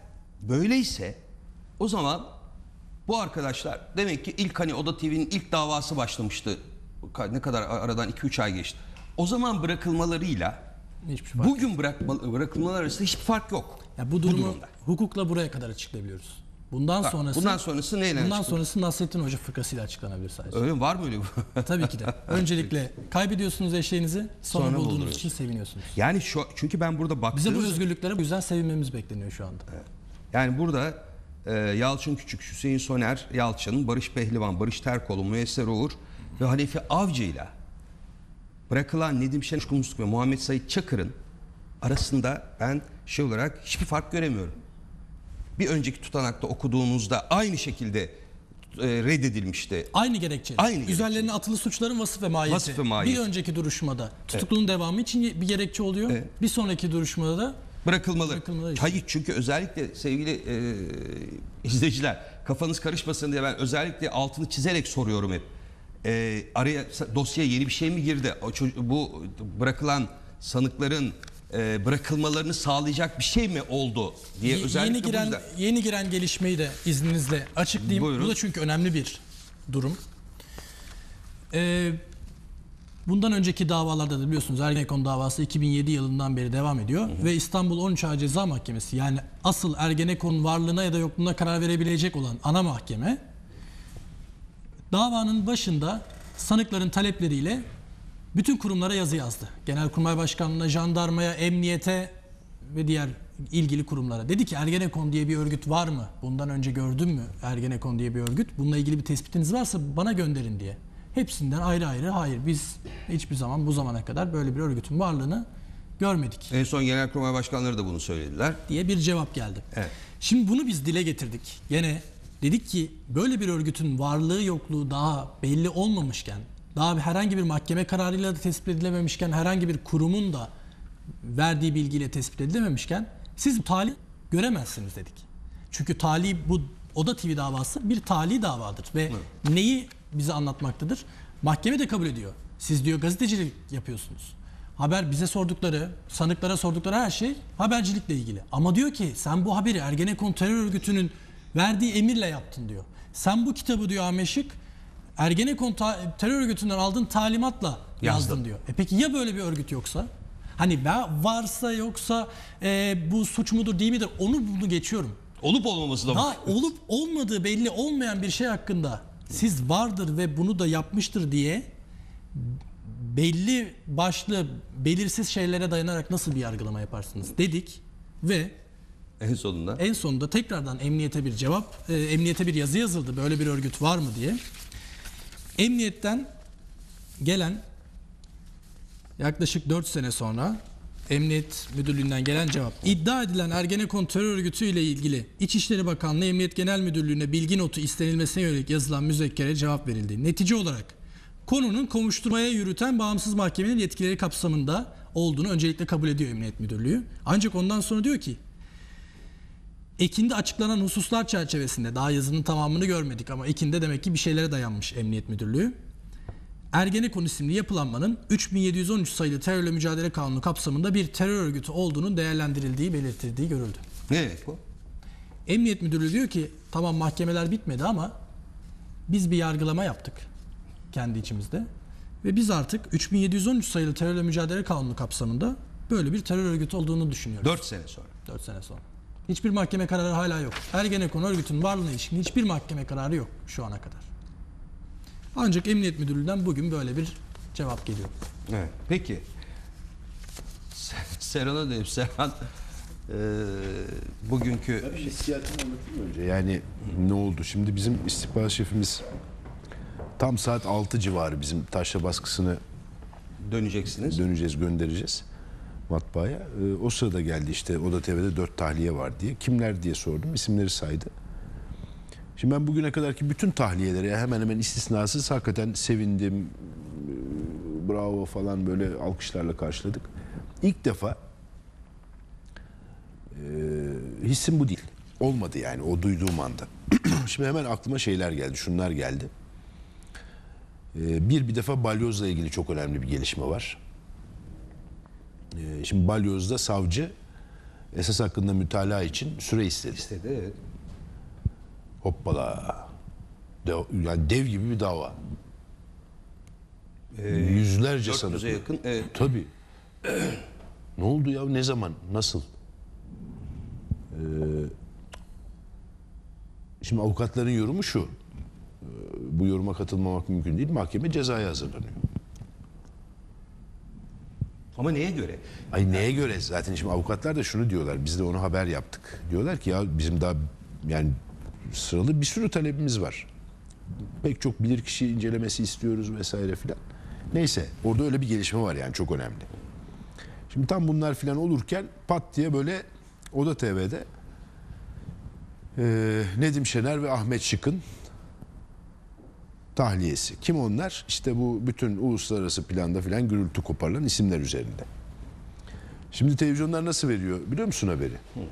böyleyse o zaman bu arkadaşlar demek ki ilk hani Oda T V'nin ilk davası başlamıştı. Ne kadar aradan iki üç ay geçti. O zaman bırakılmalarıyla Hiçbir fark bugün bırakma, bırakılmalar arasında hiçbir fark yok. Ya bu durumu durumda. hukukla buraya kadar açıklayabiliyoruz. Bundan Bak, sonrası bundan sonrası neyle Bundan açıklanıyor? sonrası Nasrettin Hoca fıkrasıyla açıklanabilir sadece. Öyle mi? Var mı öyle? Tabii ki de. Öncelikle kaybediyorsunuz eşeğinizi, sonra, Sonra bulduğunuz bulduruyorsunuz. için seviniyorsunuz. Yani şu, çünkü ben burada baktığım Bize bu özgürlüklere bu yüzden sevinmemiz bekleniyor şu anda. yani burada e, Yalçın Küçük, Hüseyin Soner Yalçın, Barış Pehlivan, Barış Terkoğlu, Müyesser Uğur ve Hanefi Avcı'yla bırakılan Nedim Şener Musluk ve Muhammed Sait Çakır'ın arasında ben şey olarak hiçbir fark göremiyorum. Bir önceki tutanakta okuduğunuzda aynı şekilde e, reddedilmişti. Aynı gerekçe. Aynı Üzerlerine gerekçe. atılı suçların vasıf ve mahiyeti. Vasıf ve mahiyeti. Bir önceki duruşmada tutukluluğun devamı için bir gerekçe oluyor. Evet. Bir sonraki duruşmada da Bırakılmalı. Bırakılmalı işte. Hayır, çünkü özellikle sevgili e, izleyiciler, kafanız karışmasın diye ben özellikle altını çizerek soruyorum hep. E, araya dosyaya yeni bir şey mi girdi? O çocuk, bu bırakılan sanıkların e, bırakılmalarını sağlayacak bir şey mi oldu diye Ye- özellikle yeni giren bu yüzden. yeni giren gelişmeyi de izninizle açıklayayım. Buyurun. Bu da çünkü önemli bir durum. Ee, bundan önceki davalarda da biliyorsunuz Ergenekon davası iki bin yedi yılından beri devam ediyor. Hı hı. Ve İstanbul on üç Ağır Ceza Mahkemesi, yani asıl Ergenekon'un varlığına ya da yokluğuna karar verebilecek olan ana mahkeme, davanın başında sanıkların talepleriyle bütün kurumlara yazı yazdı. Genelkurmay Başkanlığı'na, jandarmaya, emniyete ve diğer ilgili kurumlara. Dedi ki Ergenekon diye bir örgüt var mı? Bundan önce gördün mü Ergenekon diye bir örgüt? Bununla ilgili bir tespitiniz varsa bana gönderin diye. Hepsinden ayrı ayrı hayır, biz hiçbir zaman bu zamana kadar böyle bir örgütün varlığını görmedik En son Genelkurmay Başkanları da bunu söylediler. diye bir cevap geldi. Evet. Şimdi bunu biz dile getirdik. Gene dedik ki böyle bir örgütün varlığı yokluğu daha belli olmamışken, daha herhangi bir mahkeme kararıyla da tespit edilememişken, herhangi bir kurumun da verdiği bilgiyle tespit edilememişken siz bu tali göremezsiniz dedik. Çünkü tali, bu Oda T V davası bir tali davadır ve evet. Neyi bize anlatmaktadır? Mahkeme de kabul ediyor. Siz diyor gazetecilik yapıyorsunuz. Haber, bize sordukları, sanıklara sordukları her şey habercilikle ilgili. Ama diyor ki sen bu haberi Ergenekon terör örgütünün verdiği emirle yaptın diyor. Sen bu kitabı diyor Ahmet Şık, Ergenekon ta- terör örgütünden aldığın talimatla yazdın Yazdım. diyor. E peki ya böyle bir örgüt yoksa? Hani varsa yoksa e, bu suç mudur değil midir? Onu bunu geçiyorum. Olup olmaması da Daha var. olup olmadığı belli olmayan bir şey hakkında siz vardır ve bunu da yapmıştır diye belli başlı belirsiz şeylere dayanarak nasıl bir yargılama yaparsınız dedik ve En sonunda. en sonunda tekrardan emniyete bir cevap, e, emniyete bir yazı yazıldı böyle bir örgüt var mı diye. Emniyetten gelen yaklaşık dört sene sonra Emniyet Müdürlüğü'nden gelen cevap. İddia edilen Ergenekon terör örgütü ile ilgili İçişleri Bakanlığı Emniyet Genel Müdürlüğü'ne bilgi notu istenilmesine yönelik yazılan müzekkere cevap verildi. Netice olarak konunun kovuşturmaya yürüten bağımsız mahkemenin yetkileri kapsamında olduğunu öncelikle kabul ediyor Emniyet Müdürlüğü. Ancak ondan sonra diyor ki ekinde açıklanan hususlar çerçevesinde, daha yazının tamamını görmedik ama ekinde demek ki bir şeylere dayanmış Emniyet Müdürlüğü. Ergenekon isimli yapılanmanın üç bin yedi yüz on üç sayılı Terörle Mücadele Kanunu kapsamında bir terör örgütü olduğunun değerlendirildiği, belirtildiği görüldü. Ne demek bu? Emniyet Müdürlüğü diyor ki tamam mahkemeler bitmedi ama biz bir yargılama yaptık kendi içimizde ve biz artık üç bin yedi yüz on üç sayılı Terörle Mücadele Kanunu kapsamında böyle bir terör örgütü olduğunu düşünüyoruz. Dört sene sonra. dört sene sonra. Hiçbir mahkeme kararı hala yok. Ergenekon örgütünün varlığına ilişkin hiçbir mahkeme kararı yok şu ana kadar. Ancak Emniyet Müdürlüğü'nden bugün böyle bir cevap geliyor. Evet. Peki. Serhan'a dönüp Serhan e, bugünkü Ben hissiyatımı anlatayım önce. Yani ne oldu? Şimdi bizim istihbarat şefimiz tam saat altı civarı bizim taşra baskısını döneceksiniz. döneceğiz, göndereceğiz matbaaya. Ee, o sırada geldi işte Oda T V'de dört tahliye var diye. Kimler diye sordum. İsimleri saydı. Şimdi ben bugüne kadarki bütün tahliyelere hemen hemen istisnasız hakikaten sevindim. Bravo falan böyle alkışlarla karşıladık. İlk defa e, hissim bu değil. Olmadı yani o duyduğum anda. Şimdi hemen aklıma şeyler geldi. Şunlar geldi. E, bir bir defa balyozla ilgili çok önemli bir gelişme var. E, şimdi balyozda savcı esas hakkında mütalaa için süre istedi. İstedi, evet. Hoppala. Dev, yani dev gibi bir dava. Yüzlerce dört yüze sanık. yakın, evet. Tabii. Ne oldu ya? Ne zaman? Nasıl? Ee, şimdi avukatların yorumu şu. Ee, bu yoruma katılmamak mümkün değil. Mahkeme cezaya hazırlanıyor. Ama neye göre? Ay neye göre? Zaten şimdi avukatlar da şunu diyorlar. Biz de onu haber yaptık. Diyorlar ki ya bizim daha yani sıralı bir sürü talebimiz var. Pek çok bilirkişi incelemesi istiyoruz vesaire filan. Neyse orada öyle bir gelişme var yani çok önemli. Şimdi tam bunlar filan olurken pat diye böyle Oda T V'de e, Nedim Şener ve Ahmet Şık'ın tahliyesi. Kim onlar? İşte bu bütün uluslararası planda filan gürültü koparılan isimler üzerinde. Şimdi televizyonlar nasıl veriyor biliyor musun haberi?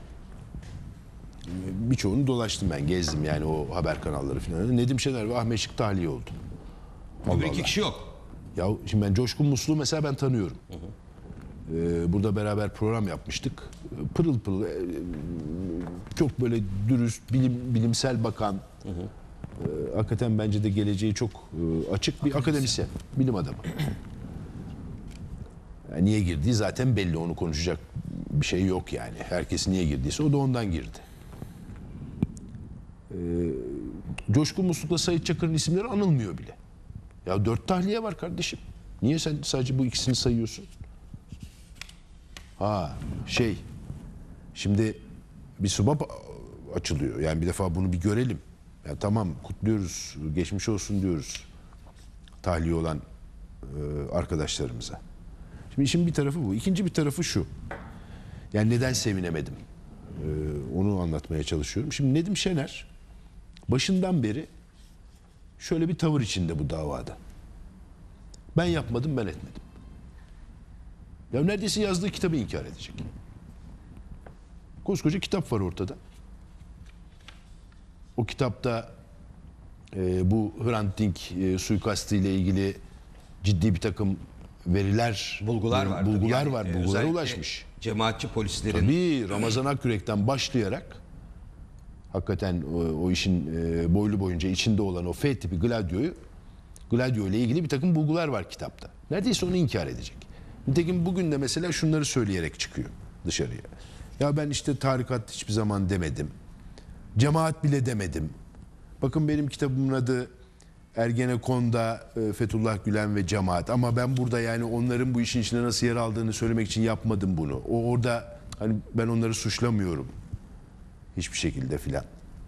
Birçoğunu dolaştım ben, gezdim yani o haber kanalları filan. Nedim Şener ve Ahmet Şık tahliye oldu. Allah Öbür iki Allah. kişi yok. Ya şimdi ben Coşkun Muslu'yu mesela ben tanıyorum. Hı hı. Ee, burada beraber program yapmıştık. Pırıl pırıl, e, çok böyle dürüst, bilim, bilimsel bakan, hı hı. E, hakikaten bence de geleceği çok e, açık bir akademisyen, bilim adamı. Yani niye girdiği zaten belli, onu konuşacak bir şey yok yani. Herkes niye girdiyse o da ondan girdi. Ee, Coşkun Musluk'la Sayit Çakır'ın isimleri anılmıyor bile. Ya dört tahliye var kardeşim. Niye sen sadece bu ikisini sayıyorsun? Ha şey, şimdi bir subap açılıyor. Yani bir defa bunu bir görelim. Ya tamam kutluyoruz, geçmiş olsun diyoruz tahliye olan e, arkadaşlarımıza. Şimdi işin bir tarafı bu. İkinci bir tarafı şu. Yani neden sevinemedim? Ee, onu anlatmaya çalışıyorum. Şimdi Nedim Şener başından beri şöyle bir tavır içinde bu davada. Ben yapmadım, ben etmedim. Ya neredeyse yazdığı kitabı inkar edecek. Koskoca kitap var ortada. O kitapta e, bu Hrant Dink e, suikastı ile ilgili ciddi bir takım veriler, Bulgular var. bulgular Yani, var, e, bulgulara özellikle ulaşmış. Cemaatçi polislerin. Tabii Ramazan Akürek'ten başlayarak hakikaten o, o işin e, boylu boyunca içinde olan o F tipi Gladio'yu, Gladio ile ilgili bir takım bulgular var kitapta. Neredeyse onu inkar edecek. Nitekim bugün de mesela şunları söyleyerek çıkıyor dışarıya. Ya ben işte tarikat hiçbir zaman demedim. Cemaat bile demedim. Bakın benim kitabımın adı Ergenekon'da e, Fethullah Gülen ve Cemaat, ama ben burada yani onların bu işin içine nasıl yer aldığını söylemek için yapmadım bunu. O orada hani ben onları suçlamıyorum hiçbir şekilde filan.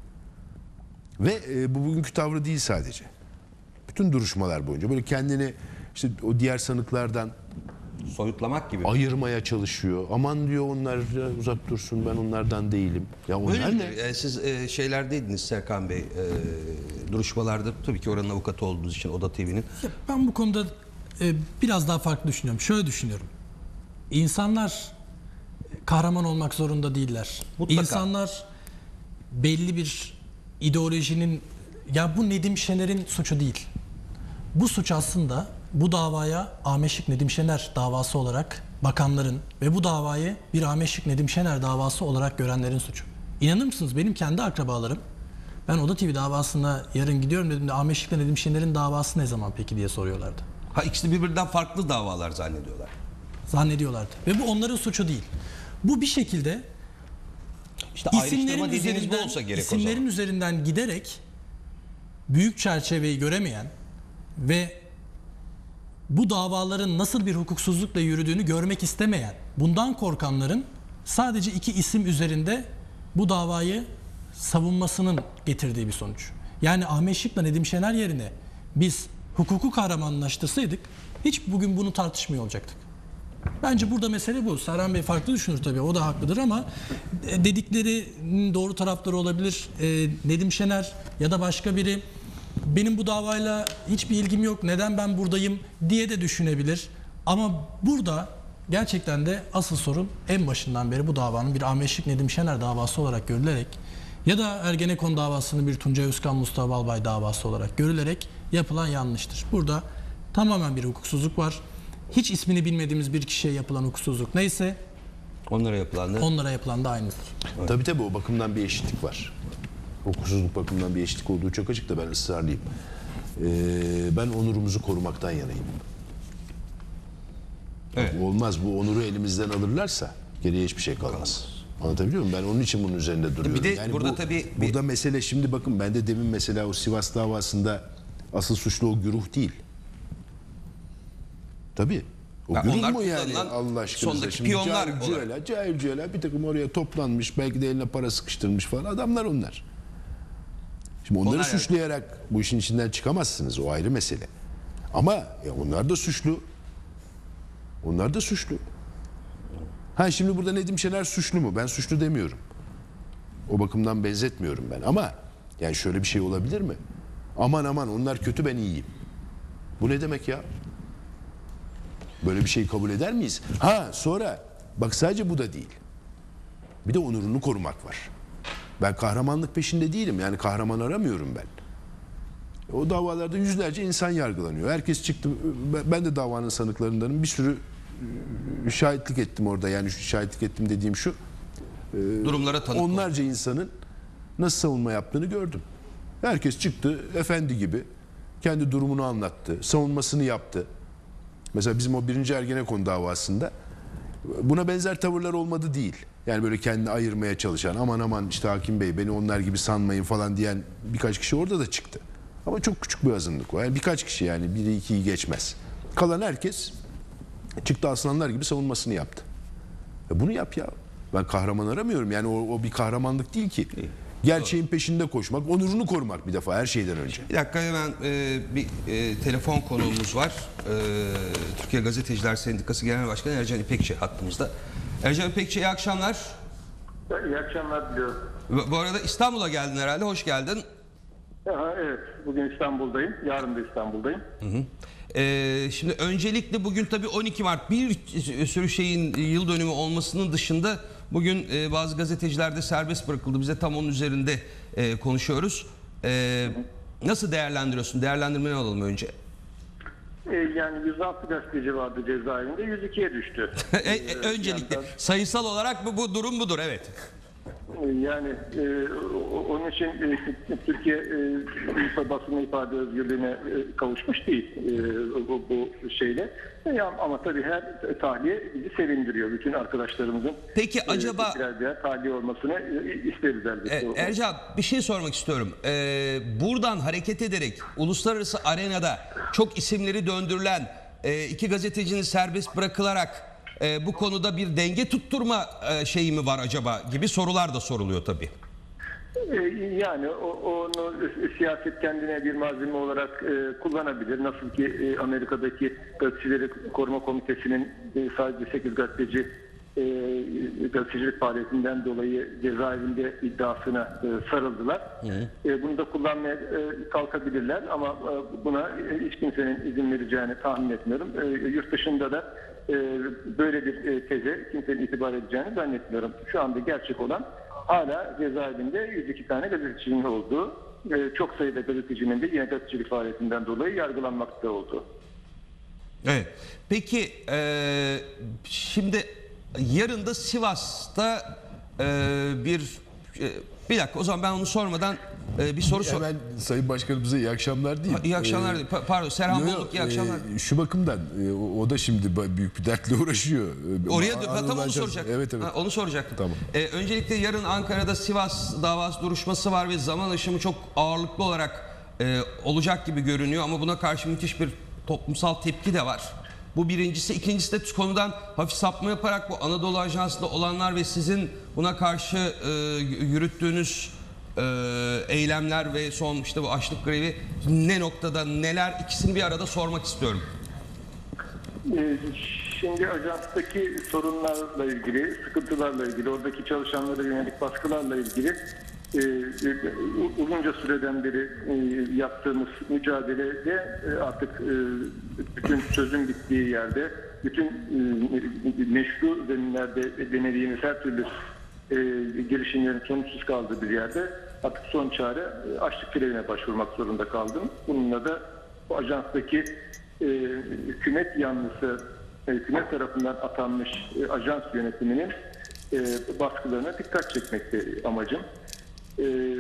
Ve e, bu bugünkü tavrı değil sadece. Bütün duruşmalar boyunca böyle kendini işte o diğer sanıklardan Soyutlamak gibi. ayırmaya çalışıyor. Aman diyor onlar ya uzak dursun, ben onlardan değilim. Ya onlar Öyle ne? mi? E, siz e, şeylerdeydiniz Serkan Bey, e, duruşmalarda, tabii ki oranın avukatı olduğunuz için Oda T V'nin. Ya ben bu konuda e, biraz daha farklı düşünüyorum. Şöyle düşünüyorum. İnsanlar kahraman olmak zorunda değiller. Mutlaka. İnsanlar belli bir ideolojinin, ya bu Nedim Şener'in suçu değil. Bu suç aslında bu davaya Ahmet Şık Nedim Şener davası olarak bakanların ve bu davayı bir Ahmet Şık Nedim Şener davası olarak görenlerin suçu. İnanır mısınız benim kendi akrabalarım, ben Oda T V davasına yarın gidiyorum dedim de Ahmet Şık'la Nedim Şener'in davası ne zaman peki diye soruyorlardı. Ha, ikisi birbirinden farklı davalar zannediyorlar. Zannediyorlardı. Ve bu onların suçu değil. Bu bir şekilde İşte isimlerin ayrıştırma dediğiniz bu üzerinden, olsa gerek o isimlerin zaman. üzerinden giderek büyük çerçeveyi göremeyen ve bu davaların nasıl bir hukuksuzlukla yürüdüğünü görmek istemeyen, bundan korkanların sadece iki isim üzerinde bu davayı savunmasının getirdiği bir sonuç. Yani Ahmet Şık'la Nedim Şener yerine biz hukuku kahramanlaştırsaydık hiç bugün bunu tartışmıyor olacaktık. Bence burada mesele bu. Serhan Bey farklı düşünür tabii, o da haklıdır ama dediklerinin doğru tarafları olabilir. Ee, Nedim Şener ya da başka biri benim bu davayla hiçbir ilgim yok, neden ben buradayım diye de düşünebilir. Ama burada gerçekten de asıl sorun en başından beri bu davanın bir Ahmet Şık Nedim Şener davası olarak görülerek ya da Ergenekon davasını bir Tuncay Özkan Mustafa Balbay davası olarak görülerek yapılan yanlıştır. Burada tamamen bir hukuksuzluk var. Hiç ismini bilmediğimiz bir kişiye yapılan hukuksuzluk neyse Onlara yapılan da. Onlara yapılan da aynıdır. Tabii tabii o bakımdan bir eşitlik var. Hukuksuzluk bakımından bir eşitlik olduğu çok açık da ben ısrarlıyım. Ee, ben onurumuzu korumaktan yanayım. Evet. Olmaz, bu onuru elimizden alırlarsa geriye hiçbir şey kalmaz. Anlatabiliyor muyum? Ben onun için bunun üzerinde duruyorum. Bir de yani burada bu, tabii bir- burada mesele şimdi bakın, ben de demin mesela o Sivas davasında asıl suçlu o güruh değil. Tabii. O Ya güruh onlar mu yani kullanılan Allah aşkına? sondaki Şimdi piyonlar cahil olarak. cüela, cahil cüela bir takım oraya toplanmış, belki de eline para sıkıştırmış falan adamlar onlar. Şimdi onları Onlar yani- suçlayarak bu işin içinden çıkamazsınız, o ayrı mesele. Ama ya onlar da suçlu. Onlar da suçlu. Ha şimdi burada Nedim Şener suçlu mu? Ben suçlu demiyorum. O bakımdan benzetmiyorum ben. Ama yani şöyle bir şey olabilir mi? Aman aman onlar kötü, ben iyiyim. Bu ne demek ya? Böyle bir şey kabul eder miyiz? Ha sonra bak sadece bu da değil. Bir de onurunu korumak var. Ben kahramanlık peşinde değilim. Yani kahraman aramıyorum ben. O davalarda yüzlerce insan yargılanıyor. Herkes çıktı. Ben de davanın sanıklarındanım. Bir sürü şahitlik ettim orada. Yani şahitlik ettim dediğim şu. Durumlara tanık olmak. Onlarca insanın nasıl savunma yaptığını gördüm. Herkes çıktı efendi gibi kendi durumunu anlattı. Savunmasını yaptı. Mesela bizim o birinci Ergenekon davasında buna benzer tavırlar olmadı değil. Yani böyle kendini ayırmaya çalışan, aman aman işte hakim bey beni onlar gibi sanmayın falan diyen birkaç kişi orada da çıktı. Ama çok küçük bir azınlık o. Yani birkaç kişi, yani biri ikiyi geçmez. Kalan herkes çıktı aslanlar gibi savunmasını yaptı. Ya bunu yap ya. Ben kahraman aramıyorum. Yani o, o bir kahramanlık değil ki. Gerçeğin peşinde koşmak, onurunu korumak bir defa her şeyden önce. Bir dakika hemen e, bir e, telefon konuğumuz var. E, Türkiye Gazeteciler Sendikası Genel Başkanı Ercan İpekçi hattımızda. Ercan İpekçi iyi akşamlar. İyi akşamlar diliyorum. Bu bu arada İstanbul'a geldin herhalde. Hoş geldin. Aha, evet, bugün İstanbul'dayım. Yarın da İstanbul'dayım. Ee, şimdi öncelikle bugün tabii on iki Mart bir sürü şeyin yıl dönümü olmasının dışında bugün e, bazı gazeteciler de serbest bırakıldı. Biz de tam onun üzerinde e, konuşuyoruz. E, nasıl değerlendiriyorsun? Değerlendirmeni alalım önce. Ee, yani yüz altı gazeteci vardı cezaevinde, yüz ikiye düştü. E, e, öncelikle yani- sayısal olarak bu, bu durum budur, evet. Ee, Yani e, o- onun için e, Türkiye e, basın ifade özgürlüğüne e, kavuşmuş değil e, bu, bu şeyle. E, ya- ama tabii her tahliye bizi sevindiriyor. Bütün arkadaşlarımızın Peki e, acaba- birer birer tahliye olmasını e, isteriz elbette. E, Ercan, bir şey sormak istiyorum. E, buradan hareket ederek uluslararası arenada çok isimleri döndürülen e, iki gazetecinin serbest bırakılarak e, bu konuda bir denge tutturma e, şeyi mi var acaba gibi sorular da soruluyor tabii. E, Yani o- onu siyaset kendine bir malzeme olarak e, kullanabilir. Nasıl ki e, Amerika'daki Gazetecileri Koruma Komitesi'nin e, sadece sekiz gazeteci e, gazetecilik faaliyetinden dolayı cezaevinde iddiasına e, sarıldılar. E, bunu da kullanmaya e, kalkabilirler ama e, buna hiç kimsenin izin vereceğini tahmin etmiyorum. E, yurt dışında da e, böyle bir e, teze kimsenin itibar edeceğini zannetmiyorum. Şu anda gerçek olan hala cezaevinde yüz iki tane gazetecinin olduğu, e, çok sayıda gazetecinin de yine gazetecilik faaliyetinden dolayı yargılanmakta olduğu. Evet. Peki e, şimdi yarın da Sivas'ta e, bir e, bir dakika o zaman ben onu sormadan e, bir soru sor. Hemen Sayın Başkanımıza iyi akşamlar diyeyim. İyi akşamlar. Ee, Pa- Pardon Serhan Yo, yo, Bolluk iyi akşamlar. e, şu bakımdan e, o, o da şimdi ba- büyük bir dertle uğraşıyor. E, Oraya ama da tam Anadolu onu Ajansı- soracaktım. Evet evet. Ha, onu soracaktım. Tamam. Ee, öncelikle yarın Ankara'da Sivas davası duruşması var ve zaman aşımı çok ağırlıklı olarak e, olacak gibi görünüyor ama buna karşı müthiş bir toplumsal tepki de var. Bu birincisi. İkincisi de konudan hafif sapma yaparak bu Anadolu Ajansı'nda olanlar ve sizin buna karşı e, yürüttüğünüz e, eylemler ve son işte bu açlık grevi ne noktada neler, ikisini bir arada sormak istiyorum. Ee, Şimdi ajanstaki sorunlarla ilgili, sıkıntılarla ilgili, oradaki çalışanlara yönelik baskılarla ilgili e, e, uzunca süreden beri e, yaptığımız mücadelede e, artık e, bütün sözün bittiği yerde, bütün e, meşru zeminlerde denediğimiz her türlü e, girişimlerin sonuçsuz kaldığı bir yerde artık son çare e, açlık grevine başvurmak zorunda kaldım. Bununla da bu ajanstaki e, hükümet yanlısı, e, hükümet tarafından atanmış e, ajans yönetiminin e, baskılarına dikkat çekmekte amacım. E,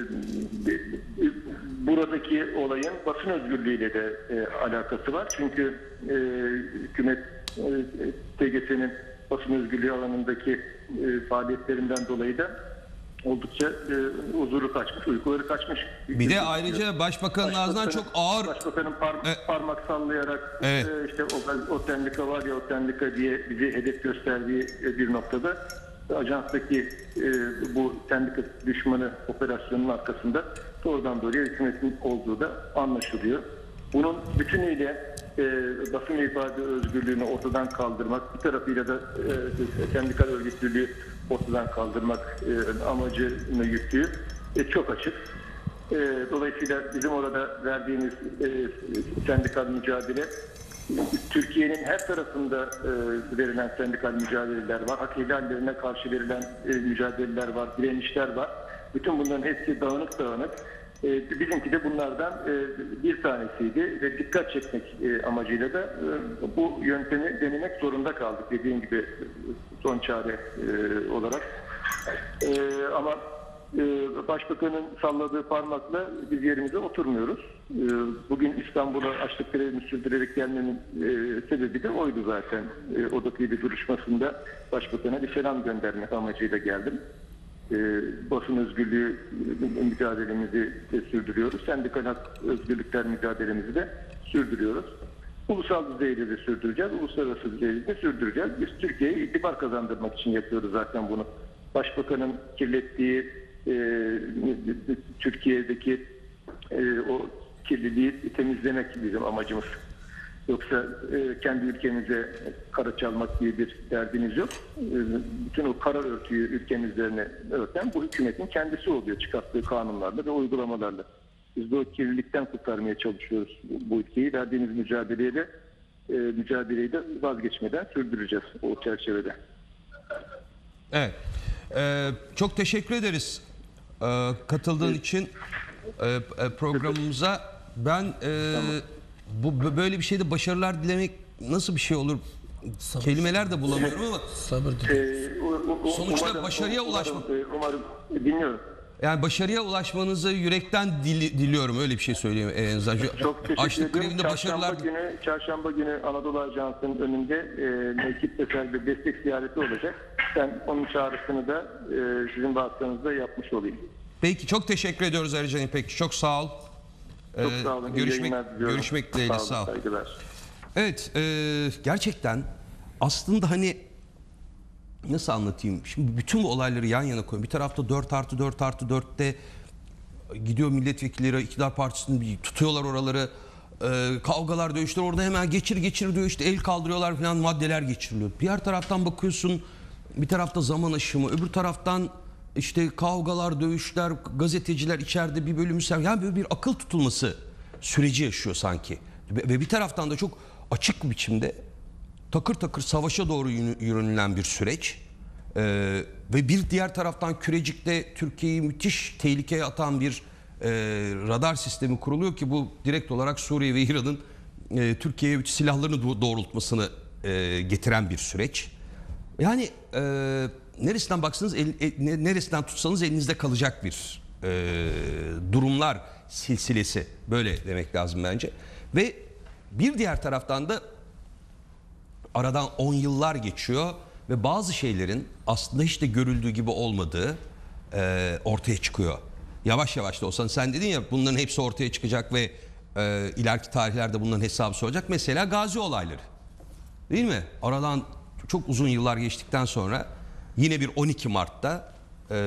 buradaki olayın basın özgürlüğüyle de e, alakası var. Çünkü e, hükümet e, T G S'nin basın özgürlüğü alanındaki e, faaliyetlerinden dolayı da oldukça e, huzuru kaçmış, uykuları kaçmış. Bir de ayrıca başbakanın ağzından çok ağır... Başbakanın par Evet. parmak sallayarak Evet. e, işte o, o sendika var ya o sendika diye bizi hedef gösterdiği e, bir noktada ajanstaki e, bu sendika düşmanı operasyonun arkasında doğrudan doğruya hükümetin olduğu da anlaşılıyor. Bunun bütünüyle e, basın ifade özgürlüğünü ortadan kaldırmak, bir tarafıyla da e, sendikal örgütlülüğü ortadan kaldırmak e, amacını yüklüyor. E, çok açık. E, dolayısıyla bizim orada verdiğimiz e, sendikal mücadele, Türkiye'nin her tarafında e, verilen sendikal mücadeleler var. Hak ihlallerine karşı verilen e, mücadeleler var, direnişler var. Bütün bunların hepsi dağınık dağınık. E, bizimki de bunlardan e, bir tanesiydi ve dikkat çekmek e, amacıyla da e, bu yöntemi denemek zorunda kaldık. Dediğim gibi son çare e, olarak. E, ama e, Başbakanın salladığı parmakla biz yerimize oturmuyoruz. E, bugün İstanbul'a açlık grevini sürdürerek gelmemin e, sebebi de oydu zaten. E, odaki bir duruşmasında Başbakan'a bir selam göndermek amacıyla geldim. E, basın özgürlüğü mücadelemizi de sürdürüyoruz. Sendikal hak özgürlükler mücadelemizi de sürdürüyoruz. Ulusal düzeyde de sürdüreceğiz, uluslararası düzeyde de sürdüreceğiz. Biz Türkiye'ye itibar kazandırmak için yapıyoruz zaten bunu. Başbakanın kirlettiği e, Türkiye'deki e, o kirliliği temizlemek bizim amacımız. Yoksa e, kendi ülkemize kara çalmak gibi bir derdimiz yok. E, bütün o kara örtüyü ülkenin üzerine örten bu hükümetin kendisi oluyor çıkarttığı kanunlarla ve uygulamalarla. Biz de o kirlilikten kurtarmaya çalışıyoruz bu ülkeyi. Verdiğimiz mücadeleye de e, mücadeleyi de vazgeçmeden sürdüreceğiz o çerçevede. Evet. Ee, çok teşekkür ederiz ee, katıldığın Evet. için e, e, programımıza. Ben e, Tamam. bu böyle bir şeyde başarılar dilemek nasıl bir şey olur? Sabır. Kelimeler de bulamıyorum ama Sabır diliyorum. E, o- o- Sonuçta umarım- başarıya umarım, ulaşmak. e, Umarım, dinliyorum. yani başarıya ulaşmanızı yürekten dili, diliyorum, öyle bir şey söyleyeyim en azından. Şu Çok teşekkür Açlık ederim. grevinde Çarşamba başarılar. günü, Çarşamba günü Anadolu Ajansı'nın önünde e, kitlesel bir destek ziyareti olacak. Ben onun çağrısını da e, sizin vasıtanızda yapmış olayım. Peki, çok teşekkür ediyoruz Ercan İpekçi. Çok sağ ol. Çok Ee, sağ olun. iyi Görüşmek, yayınlar diliyorum. görüşmek dileğiyle. Sağ ol. Saygılar. Evet, e, gerçekten aslında hani nasıl anlatayım? Şimdi bütün bu olayları yan yana koyun. Bir tarafta dört artı dört artı dörtte gidiyor milletvekilleri, iktidar partisini bir tutuyorlar oraları. E, kavgalar, dövüşler, orada hemen geçir geçir diyor, işte el kaldırıyorlar falan, maddeler geçiriliyor. Diğer taraftan bakıyorsun, bir tarafta zaman aşımı, öbür taraftan işte kavgalar, dövüşler, gazeteciler içeride bir bölümü sev. Yani böyle bir akıl tutulması süreci yaşıyor sanki. Ve bir taraftan da çok açık bir biçimde takır takır savaşa doğru yürünülen bir süreç. Ee, ve bir diğer taraftan Kürecik'te Türkiye'yi müthiş tehlikeye atan bir e, radar sistemi kuruluyor ki bu direkt olarak Suriye ve İran'ın e, Türkiye'ye silahlarını do- doğrultmasını e, getiren bir süreç. Yani e, neresinden baksanız, el, e, neresinden tutsanız elinizde kalacak bir e, durumlar silsilesi, böyle demek lazım bence. Ve bir diğer taraftan da aradan on yıllar geçiyor ve bazı şeylerin aslında hiç de görüldüğü gibi olmadığı e, ortaya çıkıyor. Yavaş yavaş da olsan, sen dedin ya bunların hepsi ortaya çıkacak ve e, ileriki tarihlerde bunların hesabı soracak. Mesela Gazi olayları, değil mi? Aradan çok uzun yıllar geçtikten sonra yine bir on iki Mart'ta e,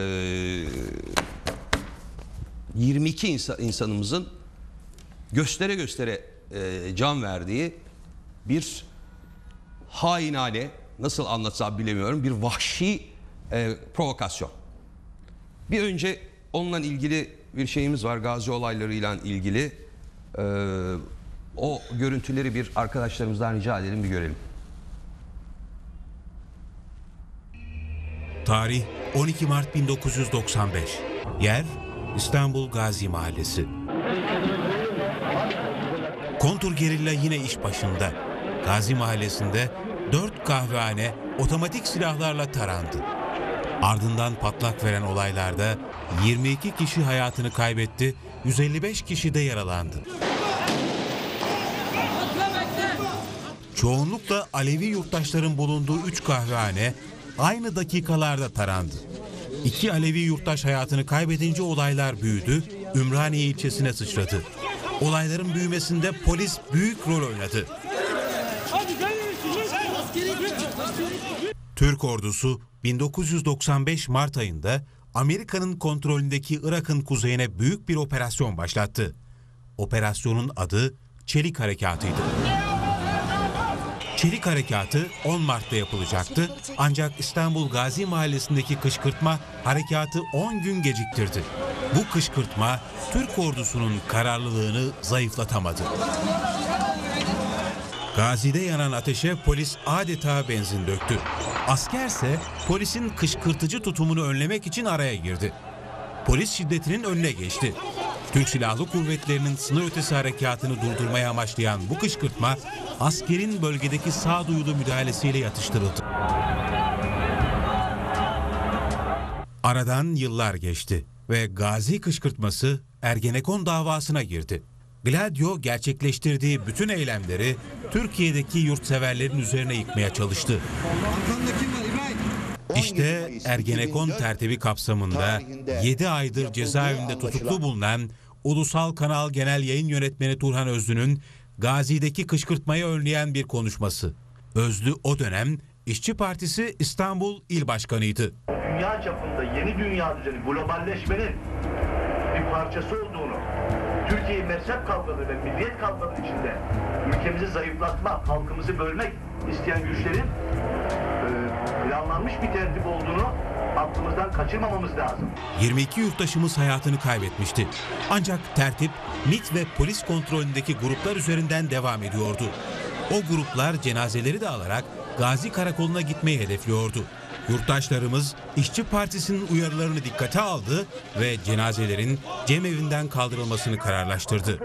yirmi iki insan, insanımızın göstere göstere e, can verdiği bir hainane, nasıl anlatsam bilemiyorum, bir vahşi e, provokasyon. Bir önce onunla ilgili bir şeyimiz var, Gazi olaylarıyla ilgili. E, o görüntüleri bir arkadaşlarımızdan rica edelim, bir görelim. Tarih on iki Mart bin dokuz yüz doksan beş. Yer İstanbul Gazi Mahallesi. Kontur gerilla yine iş başında. Gazi Mahallesi'nde dört kahvehane otomatik silahlarla tarandı. Ardından patlak veren olaylarda yirmi iki kişi hayatını kaybetti, yüz elli beş kişi de yaralandı. Çoğunlukla Alevi yurttaşların bulunduğu üç kahvehane aynı dakikalarda tarandı. İki Alevi yurttaş hayatını kaybedince olaylar büyüdü, Ümraniye ilçesine sıçradı. Olayların büyümesinde polis büyük rol oynadı. Türk ordusu bin dokuz yüz doksan beş Mart ayında Amerika'nın kontrolündeki Irak'ın kuzeyine büyük bir operasyon başlattı. Operasyonun adı Çelik Harekatı'ydı. Çelik Harekatı on Mart'ta yapılacaktı ancak İstanbul Gazi Mahallesi'ndeki kışkırtma harekatı on gün geciktirdi. Bu kışkırtma Türk ordusunun kararlılığını zayıflatamadı. Gazi'de yanan ateşe polis adeta benzin döktü. Askerse polisin kışkırtıcı tutumunu önlemek için araya girdi. Polis şiddetinin önüne geçti. Türk Silahlı Kuvvetleri'nin sınır ötesi harekatını durdurmaya amaçlayan bu kışkırtma askerin bölgedeki sağduyulu müdahalesiyle yatıştırıldı. Aradan yıllar geçti ve Gazi kışkırtması Ergenekon davasına girdi. Gladio gerçekleştirdiği bütün eylemleri Türkiye'deki yurtseverlerin üzerine yıkmaya çalıştı. İşte Ergenekon tertibi kapsamında yedi aydır cezaevinde tutuklu bulunan Ulusal Kanal Genel Yayın Yönetmeni Turhan Özlü'nün Gazi'deki kışkırtmayı önleyen bir konuşması. Özlü o dönem İşçi Partisi İstanbul İl Başkanıydı. Dünya çapında yeni dünya düzeni, globalleşmenin bir parçası olduğunu, Türkiye'yi mezhep kavgaları ve milliyet kavgaları içinde ülkemizi zayıflatmak, halkımızı bölmek isteyen güçlerin e, planlanmış bir tertip olduğunu aklımızdan kaçırmamamız lazım. yirmi iki yurttaşımız hayatını kaybetmişti. Ancak tertip MİT ve polis kontrolündeki gruplar üzerinden devam ediyordu. O gruplar cenazeleri de alarak Gazi Karakolu'na gitmeyi hedefliyordu. Yurttaşlarımız İşçi Partisi'nin uyarılarını dikkate aldı ve cenazelerin cemevinden kaldırılmasını kararlaştırdı.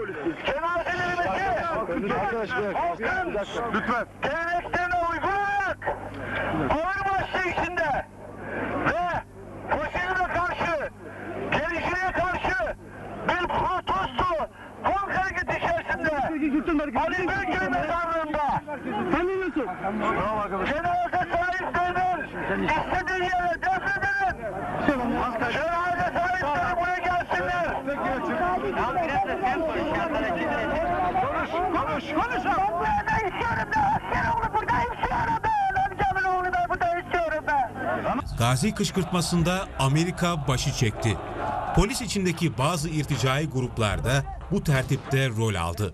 Lütfen. Geleneklerine uygun olarak ağırbaşlı içinde ve faşizme karşı, gelişine karşı bir protesto halk hareketi içerisinde Ali Beyköy mezarlığında cenaze sahiplerinin istediği yere defnedilin. Cenaze sahipleri buraya gelsinler. Konuş, konuş, konuş. Ben burada istiyorum da asker oğlu burada istiyorum ben. Amcamın oğlu da burada istiyorum ben. Gazi kışkırtmasında Amerika başı çekti. Polis içindeki bazı irticai gruplar da bu tertipte rol aldı.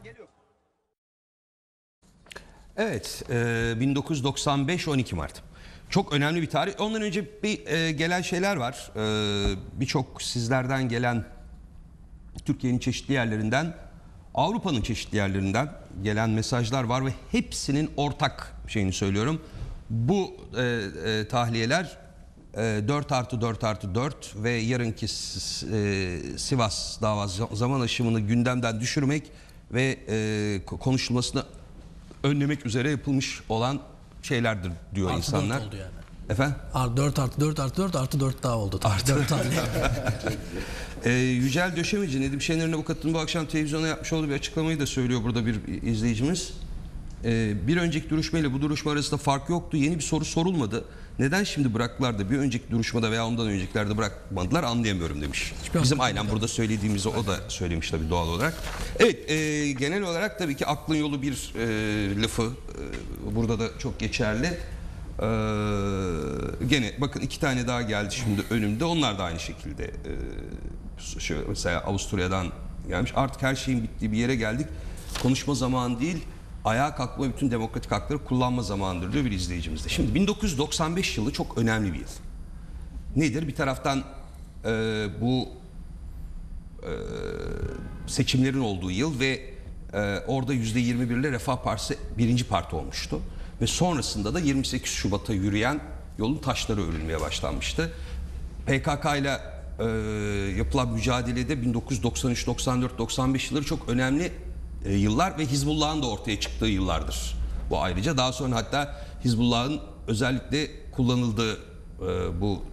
Evet, e, bin dokuz yüz doksan beş on iki Mart. Çok önemli bir tarih. Ondan önce bir e, gelen şeyler var. E, Birçok sizlerden gelen, Türkiye'nin çeşitli yerlerinden, Avrupa'nın çeşitli yerlerinden gelen mesajlar var ve hepsinin ortak şeyini söylüyorum. Bu e, e, tahliyeler e, dört artı dört artı dört ve yarınki e, Sivas davası zaman aşımını gündemden düşürmek ve e, konuşulmasını önlemek üzere yapılmış olan şeylerdir diyor Artı insanlar. dört oldu yani. Efendim? dört artı dört artı dört artı dört daha oldu. Artı dört Ee, Yücel Döşemeci, Nedim Şener'in avukatının bu akşam televizyona yapmış olduğu bir açıklamayı da söylüyor burada bir izleyicimiz. Ee, bir önceki duruşmayla bu duruşma arasında fark yoktu. Yeni bir soru sorulmadı. Neden şimdi bıraktılar da bir önceki duruşmada veya ondan öncekilerde bırakmadılar anlayamıyorum demiş. Hiçbir Bizim anlamı aynen burada söylediğimizi o da söylemiş tabii doğal olarak. Evet, e, genel olarak tabii ki aklın yolu bir e, lafı e, burada da çok geçerli. Ee, gene bakın iki tane daha geldi şimdi önümde. Onlar da aynı şekilde e, şöyle mesela Avusturya'dan gelmiş. Artık her şeyin bittiği bir yere geldik. Konuşma zamanı değil, ayağa kalkma, bütün demokratik hakları kullanma zamanıdır diyor bir izleyicimiz de. Şimdi bin dokuz yüz doksan beş yılı çok önemli bir yıl. Nedir? Bir taraftan e, bu e, seçimlerin olduğu yıl ve e, orada yüzde yirmi bir ile Refah Partisi birinci parti olmuştu. Ve sonrasında da yirmi sekiz Şubat'a yürüyen yolun taşları örülmeye başlanmıştı. P K K ile e, yapılan mücadelede bin dokuz yüz doksan üç, doksan dört, doksan beş yılları çok önemli e, yıllar ve Hizbullah'ın da ortaya çıktığı yıllardır. Bu ayrıca daha sonra hatta Hizbullah'ın özellikle kullanıldığı e, bu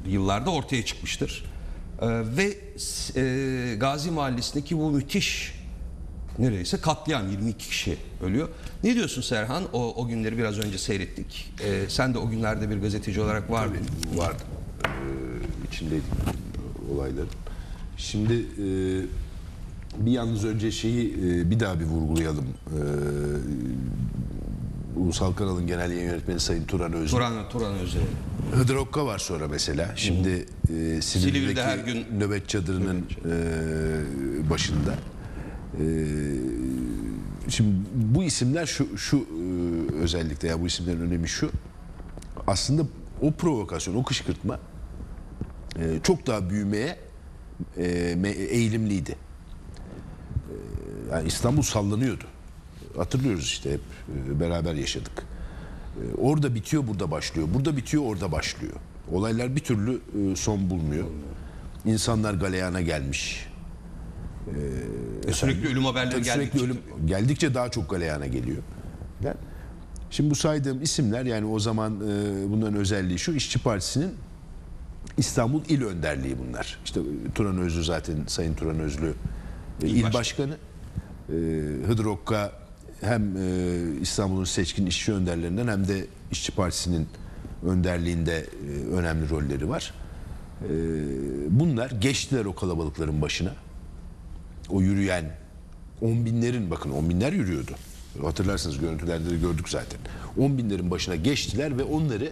yıllarda ortaya çıkmıştır. Ee, ve e, Gazi Mahallesi'ndeki bu müthiş neredeyse katliam, yirmi iki kişi ölüyor. Ne diyorsun Serhan? O, o günleri biraz önce seyrettik. Ee, sen de o günlerde bir gazeteci olarak vardın. Tabii, vardım. Ee, içindeydik olayların. Şimdi e, bir yalnız önce şeyi e, bir daha bir vurgulayalım. Ee, Ulusal Kanal'ın genel yayın yönetmeni Sayın Turan Özlü. Turan, Turan Özlü. Hıdır Okka var sonra mesela. Şimdi e, Silivri'deki Silivri'de her gün nöbet çadırının e, başında. E, şimdi bu isimler şu, şu e, özellikle ya bu isimlerin önemi şu. Aslında o provokasyon, o kışkırtma e, çok daha büyümeye e, eğilimliydi. E, yani İstanbul sallanıyordu. Hatırlıyoruz işte hep e, beraber yaşadık. E, orada bitiyor, burada başlıyor. Burada bitiyor, orada başlıyor. Olaylar bir türlü e, son bulmuyor. İnsanlar galeyana gelmiş. E, sürekli ölüm haberleri Tabii geldikçe. sürekli ölüm geldikçe daha çok galeyana geliyor. Yani, şimdi bu saydığım isimler yani o zaman e, bunların özelliği şu, İşçi Partisi'nin İstanbul İl Önderliği bunlar. İşte Turan Özlü zaten Sayın Turan Özlü e, il Başkanı. başkanı. E, Hıdır Okka hem e, İstanbul'un seçkin işçi önderlerinden hem de İşçi Partisi'nin önderliğinde e, önemli rolleri var. E, bunlar geçtiler o kalabalıkların başına. O yürüyen on binlerin, bakın on binler yürüyordu. Hatırlarsınız, görüntülerde de gördük zaten. On binlerin başına geçtiler ve onları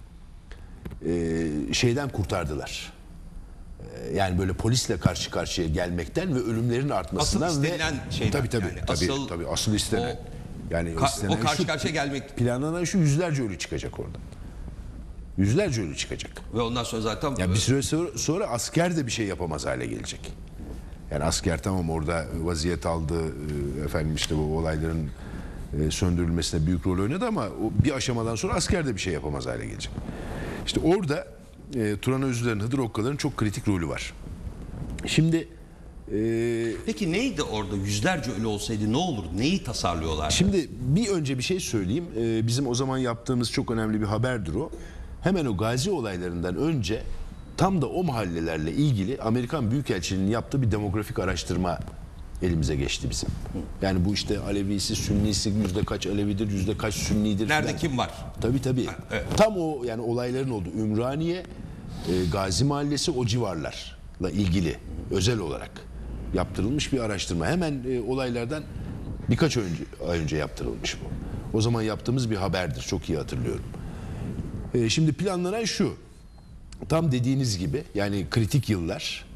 e, şeyden kurtardılar. E, yani böyle polisle karşı karşıya gelmekten ve ölümlerin artmasından Asıl ve istenilen şeyden tabii tabii yani. tabii Asıl- tabii asıl istenen. o- yani Ka- istenen o karşı şu, karşıya gelmek planlanan şu, yüzlerce ölü çıkacak oradan. Yüzlerce ölü çıkacak. ve ondan sonra zaten Yani bir süre sonra, sonra asker de bir şey yapamaz hale gelecek. Yani asker tamam orada vaziyet aldı, e, efendim işte bu olayların e, söndürülmesine büyük rol oynadı ama o bir aşamadan sonra asker de bir şey yapamaz hale gelecek. İşte orada e, Turan Özlülerin, Hıdır Okka'ların çok kritik rolü var. Şimdi e, peki neydi orada yüzlerce ölü olsaydı ne olur? Neyi tasarlıyorlar? Şimdi bir önce bir şey söyleyeyim. Ee, bizim o zaman yaptığımız çok önemli bir haberdir o. Hemen o Gazi olaylarından önce tam da o mahallelerle ilgili Amerikan Büyükelçiliği'nin yaptığı bir demografik araştırma elimize geçti bizim. Yani bu işte Alevisi, Sünnisi, yüzde kaç Alevidir, yüzde kaç Sünnidir. Nerede falan. kim var? Tabii tabii. evet. Tam o yani olayların olduğu Ümraniye, e, Gazi Mahallesi o civarlarla ilgili özel olarak yaptırılmış bir araştırma. Hemen e, olaylardan birkaç önce, ay önce yaptırılmış bu. O zaman yaptığımız bir haberdir. Çok iyi hatırlıyorum. E, şimdi planlanan şu. Tam dediğiniz gibi yani kritik yıllar.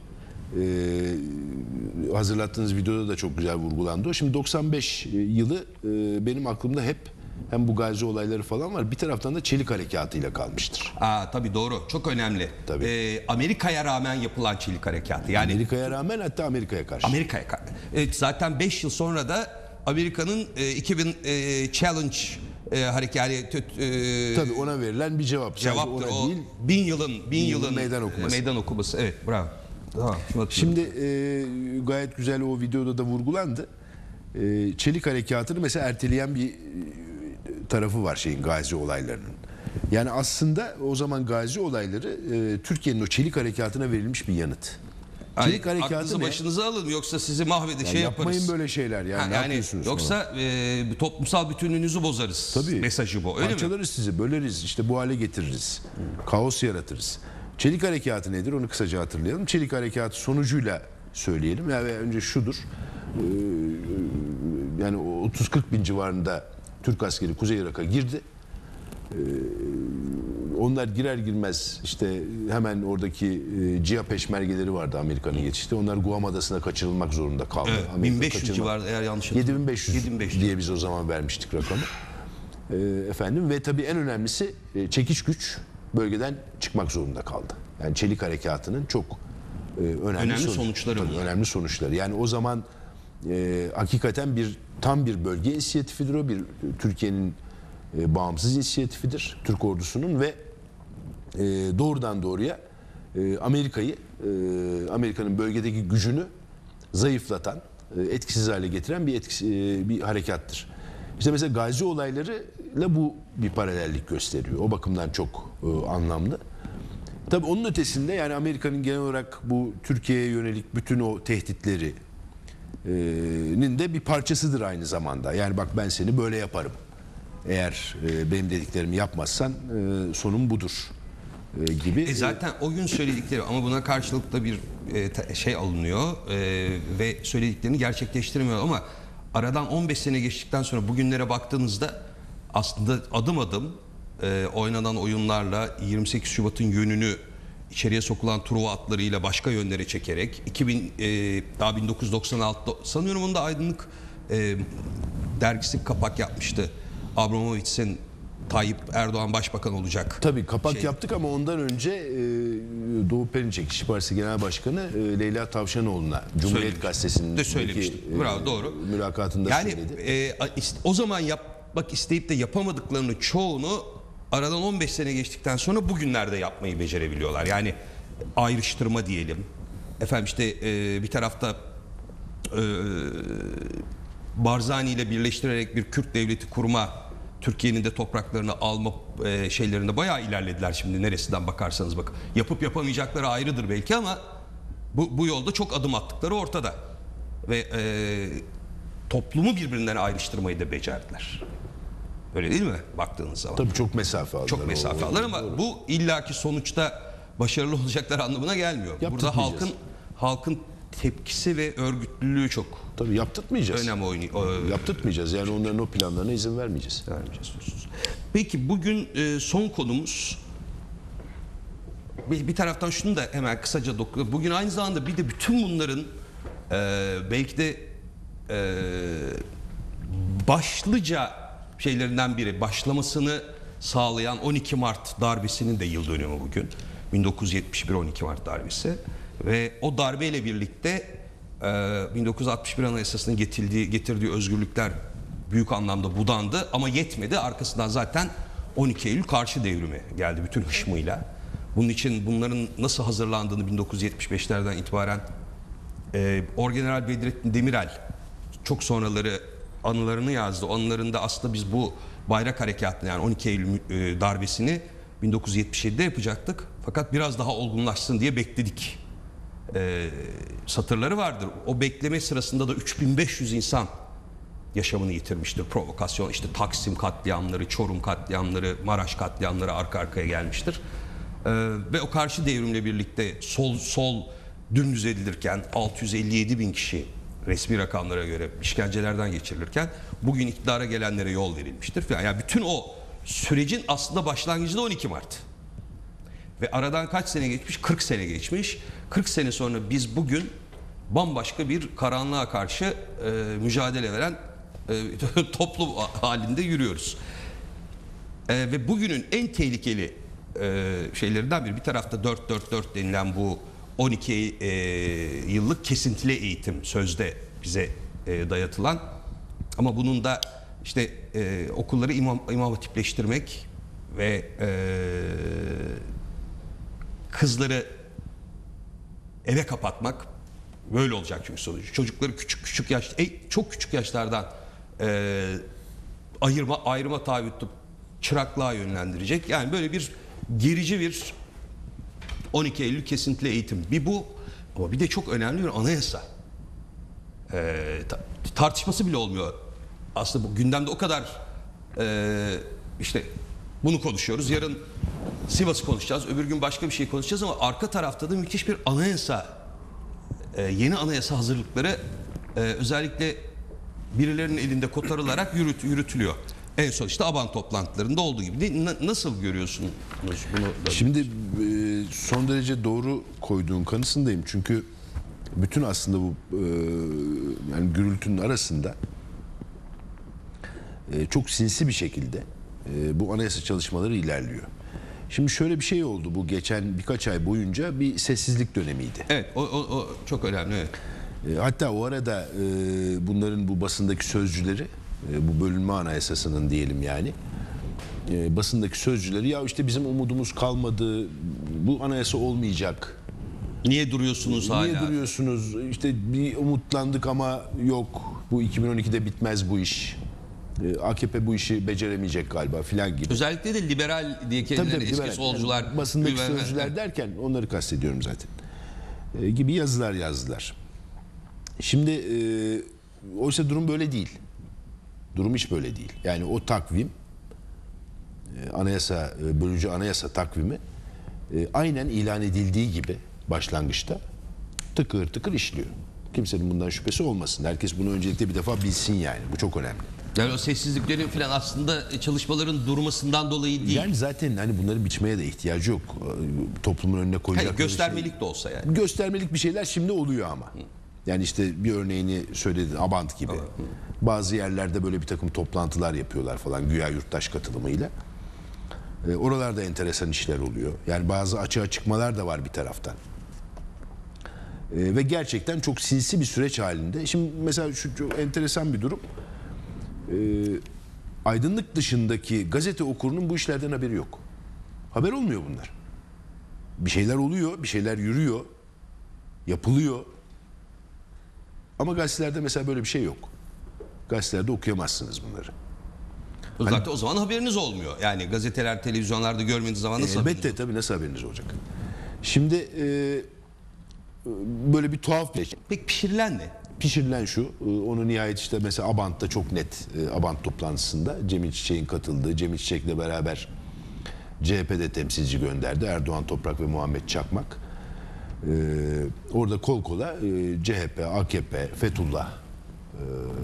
E, hazırlattığınız videoda da çok güzel vurgulandı o. Şimdi doksan beş yılı e, benim aklımda hep hem bu Gazi olayları falan var. Bir taraftan da Çelik Harekatı'yla kalmıştır. Aa, tabii doğru. Çok önemli. Tabii. Ee, Amerika'ya rağmen yapılan Çelik Harekatı. Yani Amerika'ya rağmen hatta Amerika'ya karşı. Amerika'ya ka- evet, zaten beş yıl sonra da Amerika'nın e, iki bin e, Challenge e, harekatı e, Tabii ona verilen bir cevap. Sadece cevaptır. ona O değil. bin yılın bin yılın yılın meydan okuması. Meydan okuması. Evet, bravo. Tamam, şimdi Şimdi e, gayet güzel o videoda da vurgulandı. E, Çelik Harekatı'nı mesela erteleyen bir e, tarafı var şeyin Gazi olaylarının. Yani aslında o zaman Gazi olayları e, Türkiye'nin o Çelik Harekatı'na verilmiş bir yanıt. Çelik Ay, Harekatı aklınızı ne? başınıza alın yoksa sizi mahvede Yani şey yapmayın yaparız. böyle şeyler yani, Ha, ne yani yapıyorsunuz falan. yoksa e, toplumsal bütünlüğünüzü bozarız. Tabii. Mesajı bu. Öyle mi? Parçalarız sizi, böleriz, işte bu hale getiririz. Kaos yaratırız. Çelik Harekatı nedir? Onu kısaca hatırlayalım. Çelik Harekatı sonucuyla söyleyelim. Yani önce şudur. Ee, yani otuz kırk bin civarında Türk askeri Kuzey Irak'a girdi. Ee, onlar girer girmez işte hemen oradaki e, C İ A peşmergeleri vardı Amerika'nın yetiştiği. Onlar Guam Adası'na kaçırılmak zorunda kaldı. Evet, Amerika bin beş yüz kaçırma- civarında eğer yanlış yedi bin hatırlamıyorum. beş yüz yedi bin beş yüz diye biz o zaman vermiştik rakamı. Ee, efendim ve tabii en önemlisi e, çekiç güç bölgeden çıkmak zorunda kaldı. Yani Çelik Harekatı'nın çok e, önemli, Önemli sonuç- sonuçları tabii, bunlar. önemli sonuçları. Yani o zaman e, hakikaten bir tam bir bölge inisiyatifidir o, bir e, Türkiye'nin e, bağımsız inisiyatifidir Türk ordusunun ve e, doğrudan doğruya e, Amerika'yı e, Amerika'nın bölgedeki gücünü zayıflatan, e, etkisiz hale getiren bir etkisi, e, bir harekattır. İşte mesela Gazi olaylarıyla bu bir paralellik gösteriyor. O bakımdan çok e, anlamlı. Tabii onun ötesinde yani Amerika'nın genel olarak bu Türkiye'ye yönelik bütün o tehditleri e, nin de bir parçasıdır aynı zamanda. Yani bak ben seni böyle yaparım. Eğer e, benim dediklerimi yapmazsan e, sonum budur e, gibi. E zaten o gün söyledikleri ama buna karşılık da bir e, ta- şey alınıyor e, ve söylediklerini gerçekleştirmiyor ama aradan on beş sene geçtikten sonra bugünlere baktığınızda aslında adım adım e, oynanan oyunlarla yirmi sekiz Şubat'ın yönünü içeriye sokulan Truva atlarıyla başka yönlere çekerek iki bin e, daha bin dokuz yüz doksan altıda sanıyorum onda Aydınlık e, dergisi kapak yapmıştı. Abramovitz'in Tayyip Erdoğan başbakan olacak. Tabii kapak şey. yaptık ama ondan önce e, Doğu Perinçek İşçi Partisi Genel Başkanı e, Leyla Tavşanoğlu'na Cumhuriyet Söylemiş. Gazetesi'nin De söylemişti. Bravo, doğru. mülakatında Yani söyledi. e, ist- o zaman yapmak isteyip de yapamadıklarının çoğunu aradan on beş sene geçtikten sonra bugünlerde yapmayı becerebiliyorlar. Yani ayrıştırma diyelim. Efendim işte e, bir tarafta e, Barzani ile birleştirerek bir Kürt devleti kurma, Türkiye'nin de topraklarını alma e, şeylerinde bayağı ilerlediler şimdi neresinden bakarsanız bakın. Yapıp yapamayacakları ayrıdır belki ama bu, bu yolda çok adım attıkları ortada. Ve e, toplumu birbirinden ayrıştırmayı da becerdiler. Öyle değil mi baktığınız zaman? Tabii çok mesafe aldılar. Çok mesafe O- aldılar ama bu illaki sonuçta başarılı olacaklar anlamına gelmiyor. Burada Yaptırmayacağız. halkın halkın tepkisi ve örgütlülüğü çok Tabii yaptırtmayacağız. önemli oynuyor. Yaptırtmayacağız. Yani onların o planlarına izin vermeyeceğiz. Vermeyeceğiz diyorsunuz. Peki bugün e, son konumuz bir, bir taraftan şunu da hemen kısaca dokunuyor. Bugün aynı zamanda bir de bütün bunların e, belki de e, başlıca şeylerinden biri başlamasını sağlayan on iki Mart darbesinin de yıl dönümü bugün. bin dokuz yüz yetmiş bir on iki Mart darbesi ve o darbeyle birlikte e, bin dokuz yüz altmış bir Anayasası'nın getirdiği, getirdiği özgürlükler büyük anlamda budandı ama yetmedi. Arkasından zaten on iki Eylül karşı devrimi geldi bütün hışmıyla. Bunun için bunların nasıl hazırlandığını bin dokuz yüz yetmiş beşlerden itibaren e, Orgeneral Bedrettin Demirel çok sonraları anılarını yazdı. O anılarında aslında biz bu bayrak harekatını yani on iki Eylül e, darbesini bin dokuz yüz yetmiş yedide yapacaktık. Fakat biraz daha olgunlaşsın diye bekledik. E, satırları vardır. O bekleme sırasında da üç bin beş yüz insan yaşamını yitirmiştir. Provokasyon, işte Taksim katliamları, Çorum katliamları, Maraş katliamları arka arkaya gelmiştir. Ee, ve o karşı devrimle birlikte sol sol dümdüz edilirken altı yüz elli yedi bin kişi resmi rakamlara göre işkencelerden geçirilirken bugün iktidara gelenlere yol verilmiştir. Yani bütün o sürecin aslında başlangıcı da on iki Mart. Ve aradan kaç sene geçmiş? kırk sene geçmiş. kırk sene sonra biz bugün bambaşka bir karanlığa karşı e, mücadele veren e, toplum halinde yürüyoruz. E, ve bugünün en tehlikeli e, şeylerinden biri bir tarafta dört dört dört denilen bu on iki e, yıllık kesintili eğitim sözde bize e, dayatılan ama bunun da işte e, okulları imam, imam hatipleştirmek ve e, kızları eve kapatmak böyle olacak çünkü sonucu. Çocukları küçük küçük yaş, e, çok küçük yaşlardan e, ayırma ayrıma tabi tutup çıraklığa yönlendirecek. Yani böyle bir gerici bir on iki Eylül kesintili eğitim. Bir bu ama bir de çok önemli bir anayasa. E, ta, tartışması bile olmuyor. Aslında bu gündemde o kadar e, işte bunu konuşuyoruz. Yarın Sivas'ı konuşacağız. Öbür gün başka bir şey konuşacağız ama arka tarafta da müthiş bir anayasa Ee, yeni anayasa hazırlıkları e, özellikle birilerinin elinde kotarılarak yürüt, yürütülüyor. En son işte ABAN toplantılarında olduğu gibi. Ne, na- nasıl görüyorsunuz bunu? da- Şimdi e, son derece doğru koyduğun kanısındayım. Çünkü bütün aslında bu e, yani gürültünün arasında e, çok sinsi bir şekilde e, bu anayasa çalışmaları ilerliyor. Şimdi şöyle bir şey oldu bu geçen birkaç ay boyunca bir sessizlik dönemiydi. Evet, o, o, o çok önemli. Evet. E, hatta o arada e, bunların bu basındaki sözcüleri, e, bu bölünme anayasasının diyelim yani, e, basındaki sözcüleri ya işte bizim umudumuz kalmadı, bu anayasa olmayacak. Niye duruyorsunuz hala? Niye duruyorsunuz? İşte bir umutlandık ama yok, bu iki bin on ikide bitmez bu iş E, A K P bu işi beceremeyecek galiba filan gibi. Özellikle de liberal diye kendileri Tabii, tabii, eski liberal. solcular. Yani basındaki liberal- sözcüler derken onları kastediyorum zaten. E, gibi yazılar yazdılar. Şimdi e, oysa durum böyle değil. Durum hiç böyle değil. Yani o takvim e, anayasa e, bölücü anayasa takvimi e, aynen ilan edildiği gibi başlangıçta tıkır tıkır işliyor. Kimsenin bundan şüphesi olmasın. Herkes bunu öncelikle bir defa bilsin yani. Bu çok önemli. Yani o sessizliklerin falan aslında çalışmaların durmasından dolayı değil. Yani zaten hani bunları biçmeye de ihtiyacı yok. Toplumun önüne koyacak. Hayır, göstermelik de olsa yani. Göstermelik bir şeyler şimdi oluyor ama. Yani işte bir örneğini söyledin, Abant gibi. Bazı yerlerde böyle bir takım toplantılar yapıyorlar falan güya yurttaş katılımıyla. E, oralarda enteresan işler oluyor. Yani bazı açığa çıkmalar da var bir taraftan. E, ve gerçekten çok sinsi bir süreç halinde. Şimdi mesela şu çok enteresan bir durum. E, aydınlık dışındaki gazete okurunun bu işlerden haberi yok. Haber olmuyor bunlar. Bir şeyler oluyor, bir şeyler yürüyor, yapılıyor. Ama gazetelerde mesela böyle bir şey yok. Gazetelerde okuyamazsınız bunları. Zaten Hani- o zaman haberiniz olmuyor. Yani gazeteler, televizyonlarda görmediğiniz zaman nasıl haberiniz Elbette tabii nasıl haberiniz olacak? Şimdi e, böyle bir tuhaf bir şey. Peki pişirilen ne? Pişirilen şu, e, onu nihayet işte mesela Abant'ta çok net, e, Abant toplantısında Cemil Çiçek'in katıldığı, Cemil Çiçek'le beraber C H P'de temsilci gönderdi. Erdoğan Toprak ve Muhammed Çakmak. E, orada kol kola e, C H P, A K P, Fethullah e,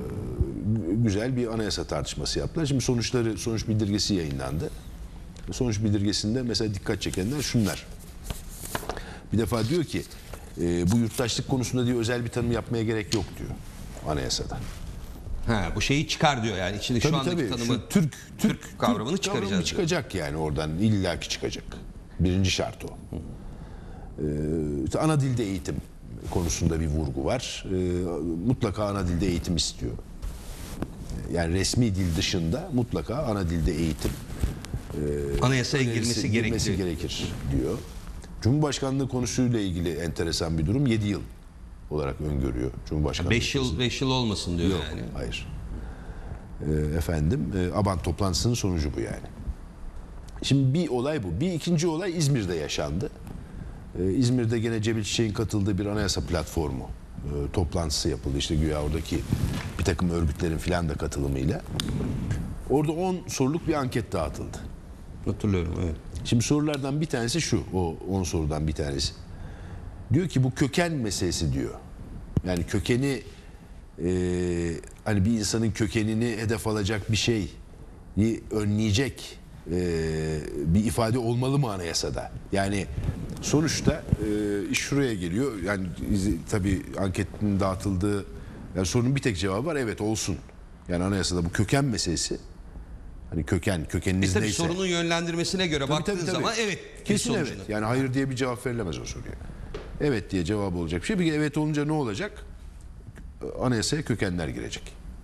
güzel bir anayasa tartışması yaptılar. Şimdi sonuçları, sonuç bildirgesi yayınlandı. Sonuç bildirgesinde mesela dikkat çekenler şunlar. Bir defa diyor ki e, bu yurttaşlık konusunda diyor özel bir tanım yapmaya gerek yok diyor anayasada. Ha, bu şeyi çıkar diyor yani. Şimdi şu Tabii andaki tabii tanımı şu Türk, Türk, Türk kavramını Türk çıkaracağız kavramı diyor. çıkacak yani oradan illaki çıkacak. Birinci şart o. Ee, işte ana dilde eğitim konusunda bir vurgu var. Ee, mutlaka ana dilde eğitim istiyor. Yani resmi dil dışında mutlaka ana dilde eğitim anayasaya girmesi, girmesi gerekli. gerekir diyor. Cumhurbaşkanlığı konusuyla ilgili enteresan bir durum. yedi yıl olarak öngörüyor Cumhurbaşkanlığı. beş yıl beş yıl olmasın diyor Yok, yani. hayır. Ee, efendim, e, Abant toplantısının sonucu bu yani. Şimdi bir olay bu. Bir ikinci olay İzmir'de yaşandı. Ee, İzmir'de gene Cemil Çiçek'in katıldığı bir anayasa platformu e, toplantısı yapıldı. İşte güya oradaki bir takım örgütlerin filan da katılımıyla. Orada on soruluk bir anket dağıtıldı. Hatırlıyorum, evet. Şimdi sorulardan bir tanesi şu, o on sorudan bir tanesi. Diyor ki bu köken meselesi diyor. Yani kökeni, e, hani bir insanın kökenini hedef alacak bir şeyi önleyecek e, bir ifade olmalı mı anayasada? Yani sonuçta e, iş şuraya geliyor. Yani izi- tabii anketin dağıtıldığı, yani sorunun bir tek cevabı var, evet olsun. Yani anayasada bu köken meselesi, hani köken, kökeniniz E tabii neyse. sorunun yönlendirmesine göre Tabii, baktığın tabii, tabii. zaman evet. Kesin sonucuna. evet. Yani hayır diye bir cevap verilemez o soruya. Evet diye cevap olacak bir şey. Bir evet olunca ne olacak? Anayasaya kökenler girecek.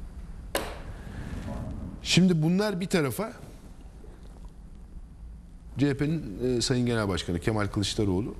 Şimdi bunlar bir tarafa, C H P'nin e, Sayın Genel Başkanı Kemal Kılıçdaroğlu,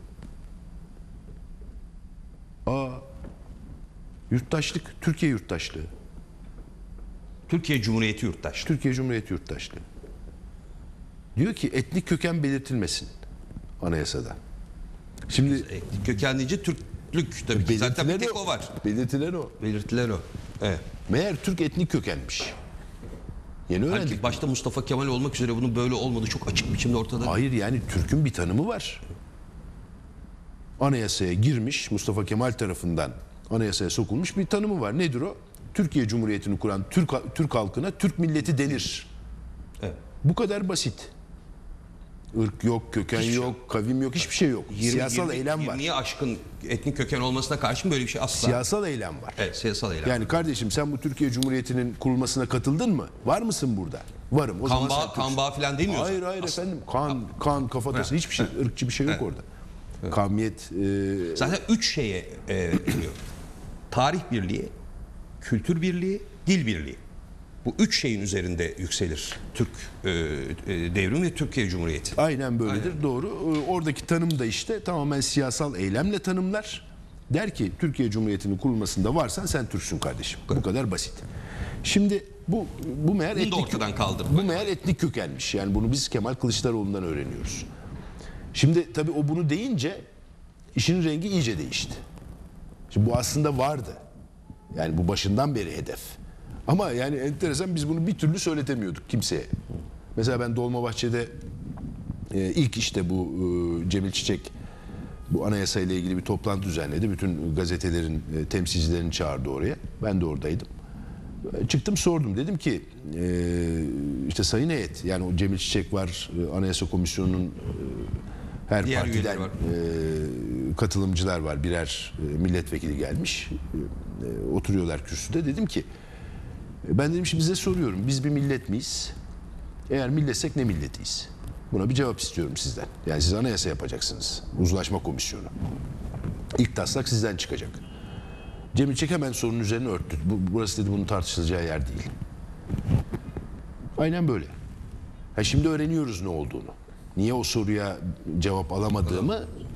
aa yurttaşlık, Türkiye yurttaşlığı, Türkiye Cumhuriyeti yurttaşlığı. Türkiye Cumhuriyeti yurttaşlığı. Diyor ki etnik köken belirtilmesin anayasada. Şimdi E, Köken deyince Türklük tabii ki. Zaten bir tek o var. Belirtilen o. Belirtiler o. Evet. Meğer Türk etnik kökenmiş. Yeni öğrendik. Halbuki başta Mustafa Kemal olmak üzere bunun böyle olmadığı çok açık biçimde ortada. Hayır yani Türk'ün bir tanımı var. Anayasaya girmiş, Mustafa Kemal tarafından anayasaya sokulmuş bir tanımı var. Nedir o? Türkiye Cumhuriyeti'ni kuran Türk, Türk halkına Türk milleti denir. Evet. Bu kadar basit. Irk yok, köken Hiçbir şey yok, kavim yok, hiçbir şey yok. yirmi, Siyasal yirmi, eylem var. yirmiye aşkın etnik köken olmasına karşın böyle bir şey asla. Siyasal eylem var. Evet, siyasal eylem. Yani kardeşim sen bu Türkiye Cumhuriyeti'nin kurulmasına katıldın mı? Var mısın burada? Varım. O kan zaman sen bağı, Türksün. kan bağı falan demiyoruz. Hayır hayır efendim. Kan, kan, kafatası hiçbir şey, ırkçı bir şey yok orada. Kavmiyet, e, Zaten üç şeye e, giriyor. Tarih birliği, kültür birliği, dil birliği. Bu üç şeyin üzerinde yükselir Türk e, e, devrim ve Türkiye Cumhuriyeti. aynen böyledir. Doğru. E, oradaki tanım da işte tamamen siyasal eylemle tanımlar. Der ki Türkiye Cumhuriyeti'nin kurulmasında varsan sen Türksün kardeşim. Bu kadar basit. Şimdi bu bu meğer Bunu da etnik, ortadan kaldırdı. bu meğer etnik kökenmiş. Yani bunu biz Kemal Kılıçdaroğlu'ndan öğreniyoruz. Şimdi tabii o bunu deyince işin rengi iyice değişti. Şimdi bu aslında vardı. Yani bu başından beri hedef. Ama yani enteresan, biz bunu bir türlü söyletemiyorduk kimseye. Mesela ben Dolmabahçe'de e, ilk işte bu e, Cemil Çiçek bu anayasa ile ilgili bir toplantı düzenledi. Bütün gazetelerin e, temsilcilerini çağırdı oraya. Ben de oradaydım. E, çıktım sordum. Dedim ki e, işte sayın heyet, yani o Cemil Çiçek var, e, Anayasa Komisyonu'nun e, her Diğer partiden üyeleri var. e, katılımcılar var. Birer e, milletvekili gelmiş. E, e, oturuyorlar kürsüde. Dedim ki e, ben dedim şimdi size soruyorum. Biz bir millet miyiz? Eğer milletsek ne milletiyiz? Buna bir cevap istiyorum sizden. Yani siz anayasa yapacaksınız. Uzlaşma komisyonu. İlk taslak sizden çıkacak. Cemil Çiçek hemen sorunun üzerine örttü. Bu, burası dedi bunun tartışılacağı yer değil. Aynen böyle. Ha şimdi öğreniyoruz ne olduğunu. Niye o soruya cevap alamadığımı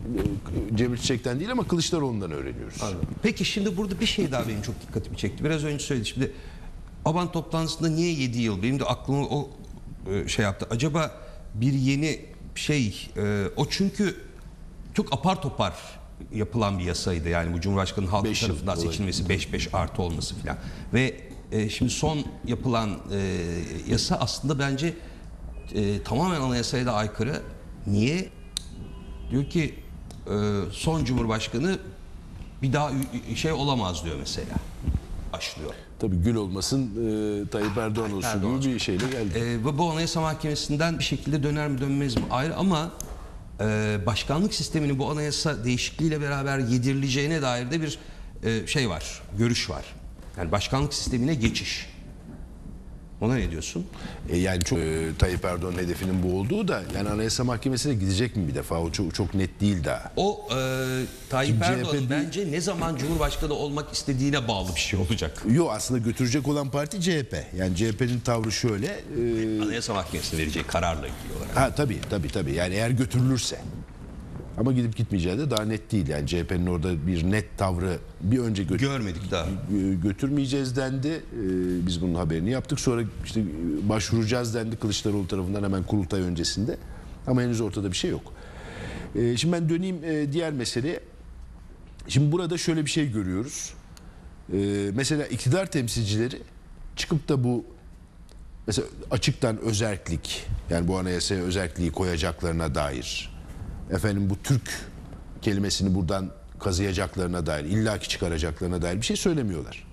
e, Cemil Çiçek'ten değil ama Kılıçdaroğlu'ndan öğreniyoruz. Peki şimdi burada bir şey daha benim çok dikkatimi çekti. Biraz önce söyledim. Şimdi Aban toplantısında niye yedi yıl? Benim de aklıma o e, şey yaptı. Acaba bir yeni şey e, o çünkü çok apar topar yapılan bir yasaydı. Yani bu Cumhurbaşkanı'nın halk Beş yıl tarafından olay. seçilmesi beş beş artı olması filan. Ve e, şimdi son yapılan e, yasa aslında bence e, tamamen anayasaya da aykırı. Niye? Diyor ki e, son Cumhurbaşkanı bir daha ü- şey olamaz diyor mesela. Başlıyor. Tabii gül olmasın e, Tayyip Erdoğan olsun Erdoğan gibi bir şeyle geldi. E, ve bu Anayasa Mahkemesi'nden bir şekilde döner mi dönmez mi ayrı ama e, başkanlık sisteminin bu anayasa değişikliğiyle beraber yedirileceğine dair de bir e, şey var, görüş var. Yani başkanlık sistemine geçiş. Ona ne diyorsun? E yani çok e, Tayyip Erdoğan'ın hedefinin bu olduğu da, yani Anayasa Mahkemesi'ne gidecek mi bir defa, o çok, çok net değil daha. O e, Tayyip Şimdi C H P Erdoğan'ın değil. bence ne zaman Cumhurbaşkanı olmak istediğine bağlı bir şey olacak. Yok, aslında götürecek olan parti C H P. Yani C H P'nin tavrı şöyle. e, Anayasa Mahkemesi'ne verecek kararla ilgili olarak. ha tabii tabii tabii. Yani eğer götürülürse. Ama gidip gitmeyeceği de daha net değil. Yani C H P'nin orada bir net tavrı bir önce götür Görmedik daha. götürmeyeceğiz dendi. Ee, biz bunun haberini yaptık. Sonra işte başvuracağız dendi Kılıçdaroğlu tarafından hemen kurultay öncesinde. Ama henüz ortada bir şey yok. Ee, şimdi ben döneyim e, diğer meseleye. Şimdi burada şöyle bir şey görüyoruz. Ee, mesela iktidar temsilcileri çıkıp da bu mesela açıktan özerklik, yani bu anayasaya özerkliği koyacaklarına dair, efendim bu Türk kelimesini buradan kazıyacaklarına dair, illaki çıkaracaklarına dair bir şey söylemiyorlar.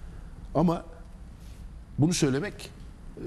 Ama bunu söylemek e,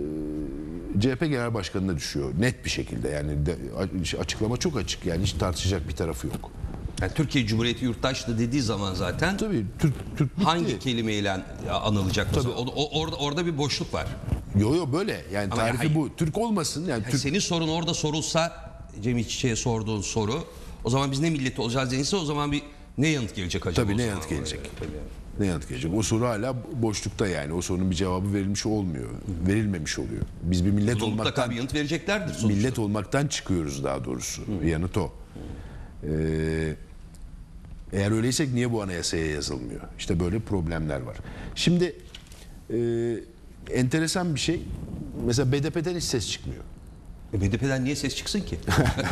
C H P Genel Başkanı'na düşüyor net bir şekilde. Yani de, açıklama çok açık, yani hiç tartışacak bir tarafı yok. Yani Türkiye Cumhuriyeti yurttaşlığı dediği zaman zaten Tabii Türk Türk bitti. hangi kelimeyle anılacak? O zaman? O- o- orada orada bir boşluk var. Yo yo böyle. Yani Ama tarifi hayır. bu. Türk olmasın. Yani Yani Türk senin sorun orada sorulsa, Cemil Çiçek'e sorduğun soru, o zaman biz ne milleti olacağız denilse o zaman bir ne yanıt gelecek acaba? Tabii o ne zaman yanıt oraya? gelecek? Tabii yani. ne yanıt gelecek? O soru hala boşlukta yani. O sorunun bir cevabı verilmiş olmuyor. Verilmemiş oluyor. Biz bir millet Buna mutlaka olmaktan bir yanıt vereceklerdir sonuçta. millet olmaktan çıkıyoruz daha doğrusu. Yanıt o. Ee, eğer öyleysek niye bu anayasaya yazılmıyor? İşte böyle problemler var. Şimdi e, enteresan bir şey. Mesela B D P'den hiç ses çıkmıyor. E, B D P'den niye ses çıksın ki?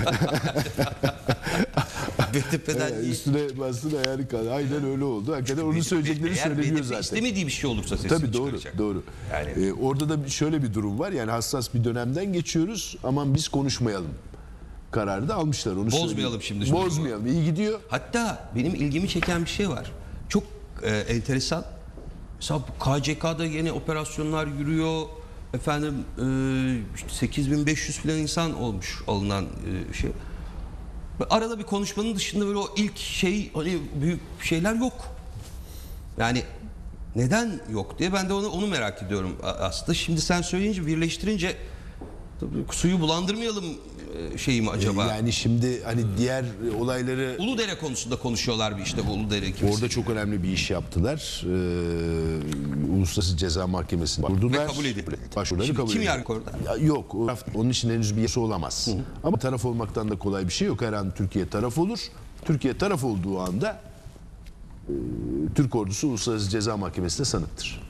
B D P'den Yani niye? üstüne bastın ayağını kaldı. Aynen öyle oldu. Hakikaten onun söyleyecekleri Eğer söyleniyor B D P zaten. istemediği bir şey olursa sesini Tabii doğru, çıkaracak. doğru. Yani- Ee, orada da bir- şöyle bir durum var. Yani hassas bir dönemden geçiyoruz. Aman biz konuşmayalım kararı da almışlar. Onu Bozmayalım söyleyeyim. şimdi. Bozmayalım. İyi gidiyor. Hatta benim ilgimi çeken bir şey var. Çok e, enteresan. Mesela bu K C K'da yeni operasyonlar yürüyor. Efendim e, işte sekiz bin beş yüz falan insan olmuş alınan e, şey. Arada bir konuşmanın dışında böyle o ilk şey hani büyük şeyler yok. Yani neden yok diye ben de onu onu merak ediyorum a- aslında. Şimdi sen söyleyince birleştirince tabii suyu bulandırmayalım e, şey mi acaba? Yani şimdi hani diğer olayları Uludere konusunda konuşuyorlar bir işte bu Uludere kimisi. orada çok önemli bir iş yaptılar. Ee, Uluslararası Ceza Mahkemesi'ne başvurdular. Ve kabul edildi. Başvuruları Şimdi kabul kim edildi. yargı orada? Ya yok. o- Onun için henüz bir yasa olamaz. Ama taraf olmaktan da kolay bir şey yok. Her an Türkiye taraf olur. Türkiye taraf olduğu anda Türk ordusu Uluslararası Ceza Mahkemesi'nde sanıktır.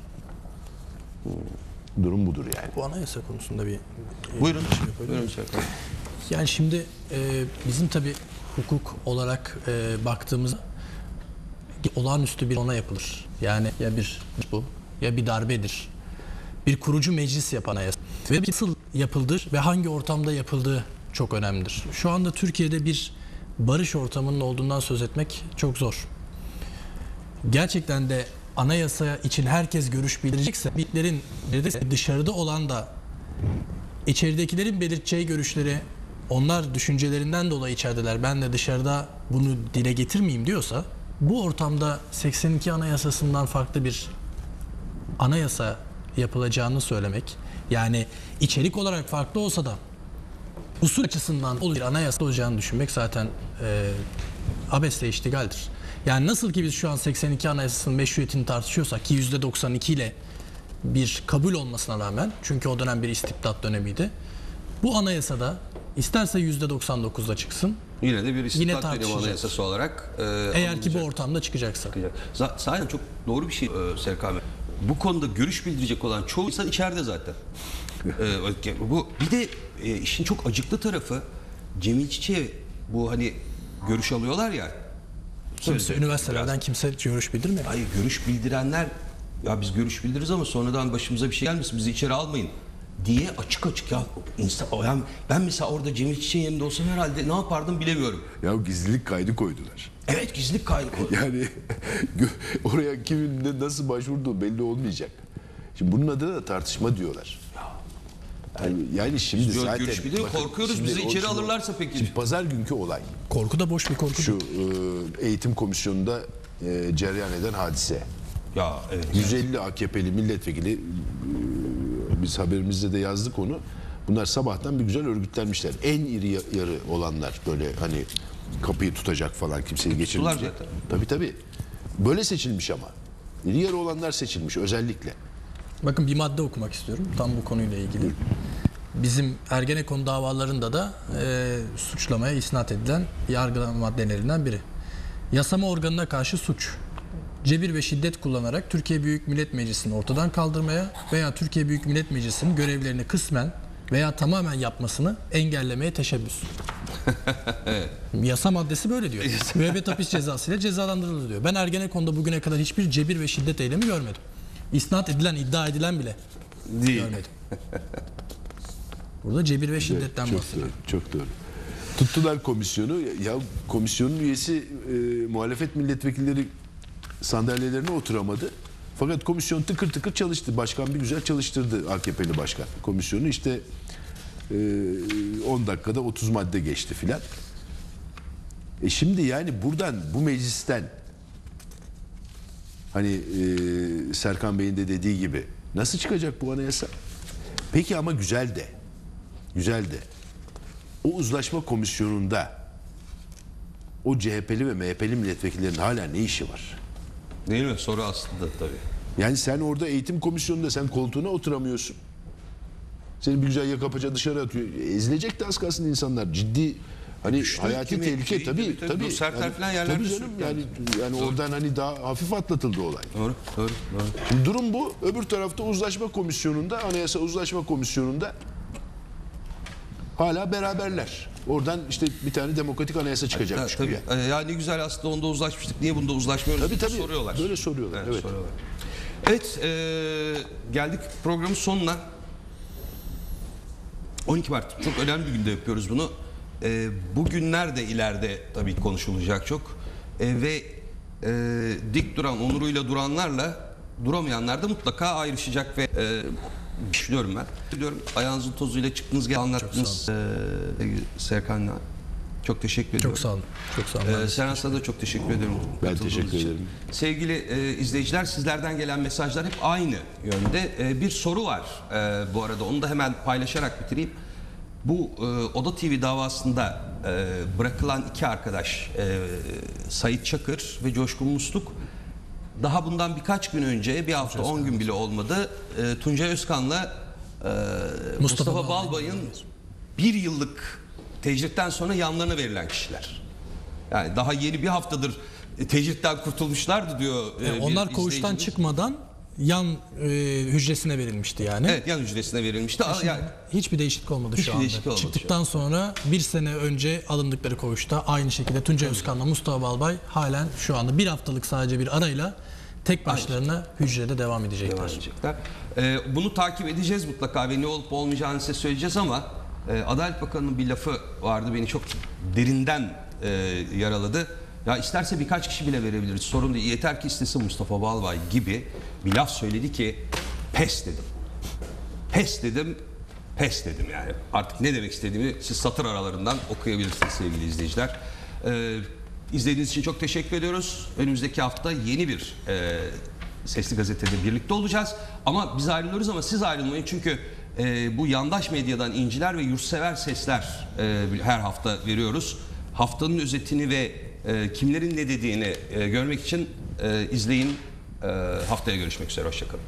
Durum budur yani. Bu anayasa konusunda bir Buyurun. şey Buyurun Serkan. Yani şimdi e, bizim tabii hukuk olarak e, baktığımızda olağanüstü bir ona yapılır. Yani ya bir bu ya bir darbedir. Bir kurucu meclis yapan anayasa. Ve nasıl yapıldır ve hangi ortamda yapıldığı çok önemlidir. Şu anda Türkiye'de bir barış ortamının olduğundan söz etmek çok zor. Gerçekten de anayasa için herkes görüş bildirecekse, bitlerin dışarıda olan da içeridekilerin belirteceği görüşleri onlar düşüncelerinden dolayı içerideler. Ben de dışarıda bunu dile getirmeyeyim diyorsa bu ortamda seksen iki Anayasasından farklı bir anayasa yapılacağını söylemek, yani içerik olarak farklı olsa da usul açısından bir anayasa olacağını düşünmek zaten e, abesle iştigaldir. Yani nasıl ki biz şu an seksen iki Anayasası'nın meşruiyetini tartışıyorsak ki yüzde doksan iki ile bir kabul olmasına rağmen, çünkü o dönem bir istibdat dönemiydi. Bu anayasada isterse yüzde doksan dokuzda çıksın. Yine de bir istibdat dönemi tartışacağız. anayasası olarak e, Eğer ki bu alınacak. ortamda çıkacaksa. Z- Zaten çok doğru bir şey e, Serkan Bey. Bu konuda görüş bildirecek olan çoğu insan içeride zaten. e, bu bir de e, işin çok acıklı tarafı, Cemil Çiçek'e bu hani görüş alıyorlar ya. Kimse üniversitelerden Biraz- kimse görüş bildirmiyor. Hayır, görüş bildirenler, ya biz görüş bildiririz ama sonradan başımıza bir şey gelmesin, bizi içeri almayın diye açık açık ya insan, yani ben mesela orada Cemil Çiçek'in yerinde olsam herhalde ne yapardım bilemiyorum. Ya gizlilik kaydı koydular. Evet, gizlilik kaydı koydu. Yani gö- oraya kimin ne- nasıl başvurduğu belli olmayacak. Şimdi bunun adına da tartışma diyorlar. Yani, yani şimdi diyor, zaten... görüş bildiriyor, bakın, korkuyoruz, şimdi bizi o- içeri şimdi o- alırlarsa peki. Şimdi pazar günkü olay. Korku da boş bir korku. Şu e, eğitim komisyonunda e, cereyan eden hadise. Ya evet. yüz elli A K P'li milletvekili, e, biz haberimizde de yazdık onu. Bunlar sabahtan bir güzel örgütlenmişler. En iri ya- yarı olanlar, böyle hani kapıyı tutacak falan, kimseyi geçirmeyecek. zaten. Tabii tabii. Böyle seçilmiş ama. İri yarı olanlar seçilmiş özellikle. Bakın bir madde okumak istiyorum tam bu konuyla ilgili. Bizim Ergenekon davalarında da e, suçlamaya isnat edilen yargılama maddelerinden biri. Yasama organına karşı suç, cebir ve şiddet kullanarak Türkiye Büyük Millet Meclisi'ni ortadan kaldırmaya veya Türkiye Büyük Millet Meclisi'nin görevlerini kısmen veya tamamen yapmasını engellemeye teşebbüs. Evet. Yasa maddesi böyle diyor. Müebbet hapis cezası ile cezalandırılır diyor. Ben Ergenekon'da bugüne kadar hiçbir cebir ve şiddet eylemi görmedim. İsnat edilen, iddia edilen bile Değil. görmedim. Burada cebir ve şiddetten Çok bahsediyor. doğru, çok doğru. Tuttular komisyonu. Ya komisyonun üyesi e, muhalefet milletvekilleri sandalyelerine oturamadı. Fakat komisyon tıkır tıkır çalıştı. Başkan bir güzel çalıştırdı, A K P'li başkan. Komisyonu işte e, on dakikada otuz madde geçti filan. E şimdi yani buradan, bu meclisten, hani e, Serkan Bey'in de dediği gibi nasıl çıkacak bu anayasa? Peki ama güzel de, güzel de o uzlaşma komisyonunda o C H P'li ve M H P'li milletvekillerinin hala ne işi var? Değil mi? Soru aslında tabii. Yani sen orada eğitim komisyonunda sen koltuğuna oturamıyorsun. Seni bir güzel yaka paça dışarı atıyor. Ezilecek de az kalsın insanlar. Ciddi hani Güçlü hayati kimi- tehlike şey, tabii tabii, tabii. tabii. Bu sertler falan yerlerde tabii canım yani yani oradan hani daha hafif atlatıldı olay. Doğru, doğru, doğru. Şimdi durum bu. Öbür tarafta uzlaşma komisyonunda, anayasa uzlaşma komisyonunda hala beraberler. Oradan işte bir tane demokratik anayasa çıkacakmış tabii. güya. Ee, Ya ne güzel aslında onda uzlaşmıştık. Niye bunda uzlaşmıyoruz? Tabii diye tabii. Soruyorlar. Böyle soruyorlar. Evet. soruyorlar. Evet, e, geldik programın sonuna. on iki Mart çok önemli bir günde yapıyoruz bunu. E, bugünler de ileride tabii konuşulacak çok. E, ve e, dik duran, onuruyla duranlarla duramayanlar da mutlaka ayrışacak ve e, düşünüyorum ben. Diyorum, ayağınızın tozuyla çıktınız, gel anlattınız e, Serkan'la. Çok teşekkür ediyorum. Çok sağ olun. Çok sağ olun. Ee, Serhan sana da çok teşekkür ederim. Ben katıldığınız teşekkür için. ederim. Sevgili e, izleyiciler, sizlerden gelen mesajlar hep aynı yönde. E, bir soru var e, bu arada, onu da hemen paylaşarak bitireyim. Bu e, Oda T V davasında e, bırakılan iki arkadaş, e, Sait Çakır ve Coşkun Musluk, daha bundan birkaç gün önce, bir hafta on gün bile olmadı, e, Tuncay Özkan'la e, Mustafa, Mustafa Balbay'ın bir yıllık tecritten sonra yanlarına verilen kişiler. Yani daha yeni bir haftadır e, tecritten kurtulmuşlardı diyor. e, Yani bir onlar koğuştan izleyicimiz. çıkmadan yan e, hücresine verilmişti yani. Evet, yan hücresine verilmişti. Şimdi Yani, hiçbir değişiklik olmadı Hiçbir şu anda. değişiklik olmadı Çıktıktan sonra bir sene önce alındıkları koğuşta aynı şekilde Tuncay Özkan'la Mustafa Balbay halen şu anda bir haftalık sadece bir arayla tek başlarına hücrede devam edecekler. devam edecekler. E, bunu takip edeceğiz mutlaka ve ne olup olmayacağını size söyleyeceğiz ama e, Adalet Bakanı'nın bir lafı vardı, beni çok derinden e, yaraladı. Ya isterse birkaç kişi bile verebiliriz, sorun değil. Yeter ki istesin Mustafa Balbay gibi bir laf söyledi ki pes dedim. Pes dedim, pes dedim yani. Artık ne demek istediğimi siz satır aralarından okuyabilirsiniz sevgili izleyiciler. Ee, izlediğiniz için çok teşekkür ediyoruz. Önümüzdeki hafta yeni bir e, Sesli Gazete'de birlikte olacağız. Ama biz ayrılıyoruz ama siz ayrılmayın çünkü e, bu yandaş medyadan inciler ve yurtsever sesler e, her hafta veriyoruz. Haftanın özetini ve e, kimlerin ne dediğini e, görmek için e, izleyin. E, haftaya görüşmek üzere, hoşçakalın.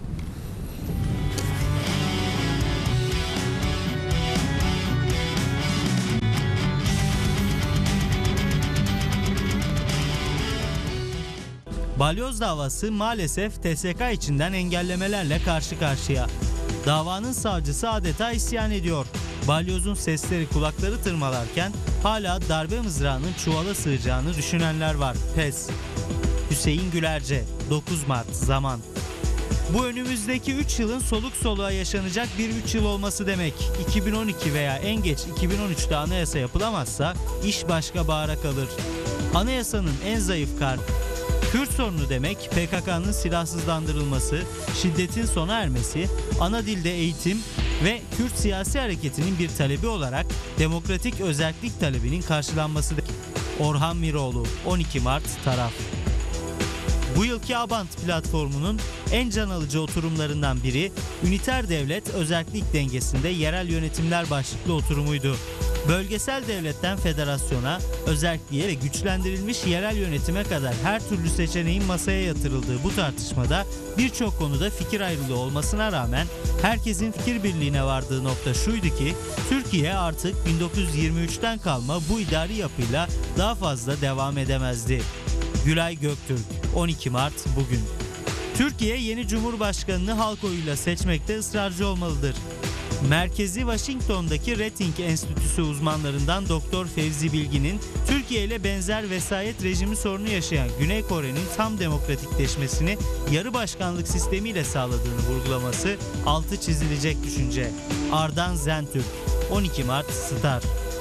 Balyoz davası maalesef T S K içinden engellemelerle karşı karşıya. Davanın savcısı adeta isyan ediyor. Balyoz'un sesleri kulakları tırmalarken hala darbe mızrağının çuvala sığacağını düşünenler var. Pes. Hüseyin Gülerce, dokuz Mart, Zaman. Bu önümüzdeki üç yılın soluk soluğa yaşanacak bir üç yıl olması demek. iki bin on iki veya en geç iki bin on üçte anayasa yapılamazsa iş başka bahara kalır. Anayasanın en zayıf kartı Kürt sorunu demek P K K'nın silahsızlandırılması, şiddetin sona ermesi, ana dilde eğitim ve Kürt siyasi hareketinin bir talebi olarak demokratik özerklik talebinin karşılanması. Orhan Miroğlu, on iki Mart, Taraf. Bu yılki Abant platformunun en can alıcı oturumlarından biri üniter devlet özerklik dengesinde yerel yönetimler başlıklı oturumuydu. Bölgesel devletten federasyona, özerkliğe ve güçlendirilmiş yerel yönetime kadar her türlü seçeneğin masaya yatırıldığı bu tartışmada birçok konuda fikir ayrılığı olmasına rağmen herkesin fikir birliğine vardığı nokta şuydu ki Türkiye artık bin dokuz yüz yirmi üçten kalma bu idari yapıyla daha fazla devam edemezdi. Gülay Göktürk, on iki Mart, bugün. Türkiye yeni Cumhurbaşkanını halk oyuyla seçmekte ısrarcı olmalıdır. Merkezi Washington'daki Rating Enstitüsü uzmanlarından Doktor Fevzi Bilgin'in Türkiye ile benzer vesayet rejimi sorunu yaşayan Güney Kore'nin tam demokratikleşmesini yarı başkanlık sistemiyle sağladığını vurgulaması altı çizilecek düşünce. Ardan Zentürk, on iki Mart, Star.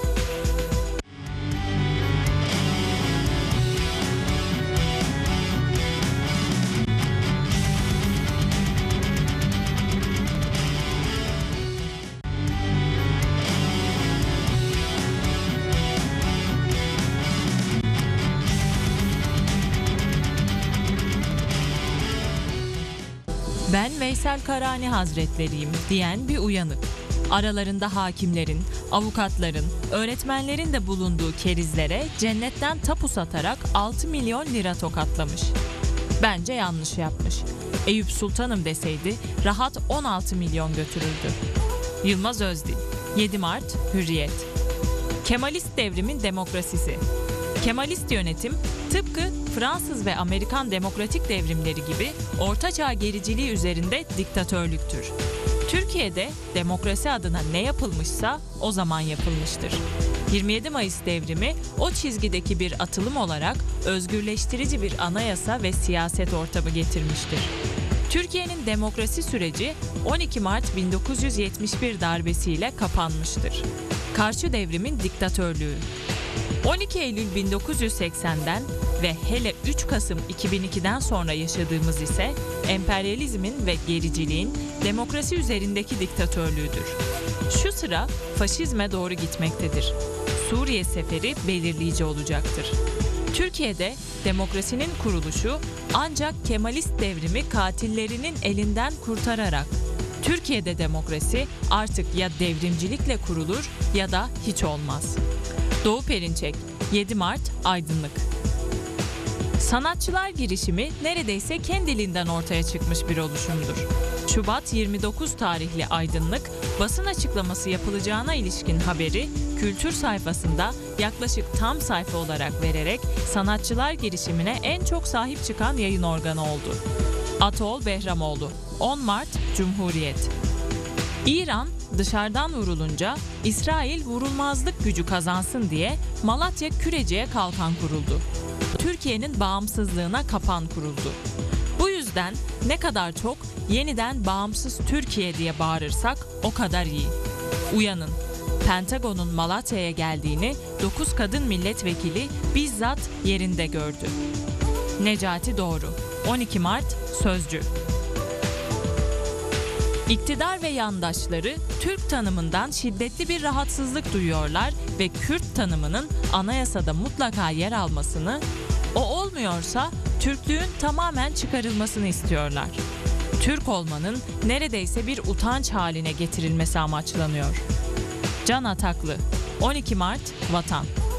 Ben Veysel Karani Hazretleriyim diyen bir uyanık. Aralarında hakimlerin, avukatların, öğretmenlerin de bulunduğu kerizlere cennetten tapu satarak altı milyon lira tokatlamış. Bence yanlış yapmış. Eyüp Sultanım deseydi rahat on altı milyon götürürdü. Yılmaz Özdil, yedi Mart, Hürriyet. Kemalist devrimin demokrasisi. Kemalist yönetim tıpkı Fransız ve Amerikan demokratik devrimleri gibi ortaçağ gericiliği üzerinde diktatörlüktür. Türkiye'de demokrasi adına ne yapılmışsa o zaman yapılmıştır. yirmi yedi Mayıs devrimi o çizgideki bir atılım olarak özgürleştirici bir anayasa ve siyaset ortamı getirmiştir. Türkiye'nin demokrasi süreci on iki Mart bin dokuz yüz yetmiş bir darbesiyle kapanmıştır. Karşı devrimin diktatörlüğü. on iki Eylül bin dokuz yüz seksenden ve hele üç Kasım iki bin ikiden sonra yaşadığımız ise emperyalizmin ve gericiliğin demokrasi üzerindeki diktatörlüğüdür. Şu sıra faşizme doğru gitmektedir. Suriye seferi belirleyici olacaktır. Türkiye'de demokrasinin kuruluşu ancak Kemalist devrimi katillerinin elinden kurtararak, Türkiye'de demokrasi artık ya devrimcilikle kurulur ya da hiç olmaz. Doğu Perinçek, yedi Mart, Aydınlık. Sanatçılar girişimi neredeyse kendiliğinden ortaya çıkmış bir oluşumdur. Şubat yirmi dokuz tarihli Aydınlık, basın açıklaması yapılacağına ilişkin haberi kültür sayfasında yaklaşık tam sayfa olarak vererek sanatçılar girişimine en çok sahip çıkan yayın organı oldu. Atol Behramoğlu, on Mart Cumhuriyet. İran dışarıdan vurulunca İsrail vurulmazlık gücü kazansın diye Malatya Küreci'ye kalkan kuruldu. Türkiye'nin bağımsızlığına kapan kuruldu. Bu yüzden ne kadar çok yeniden bağımsız Türkiye diye bağırırsak o kadar iyi. Uyanın. Pentagon'un Malatya'ya geldiğini dokuz kadın milletvekili bizzat yerinde gördü. Necati Doğru, on iki Mart Sözcü. İktidar ve yandaşları Türk tanımından şiddetli bir rahatsızlık duyuyorlar ve Kürt tanımının anayasada mutlaka yer almasını, o olmuyorsa Türklüğün tamamen çıkarılmasını istiyorlar. Türk olmanın neredeyse bir utanç haline getirilmesi amaçlanıyor. Can Ataklı, on iki Mart Vatan.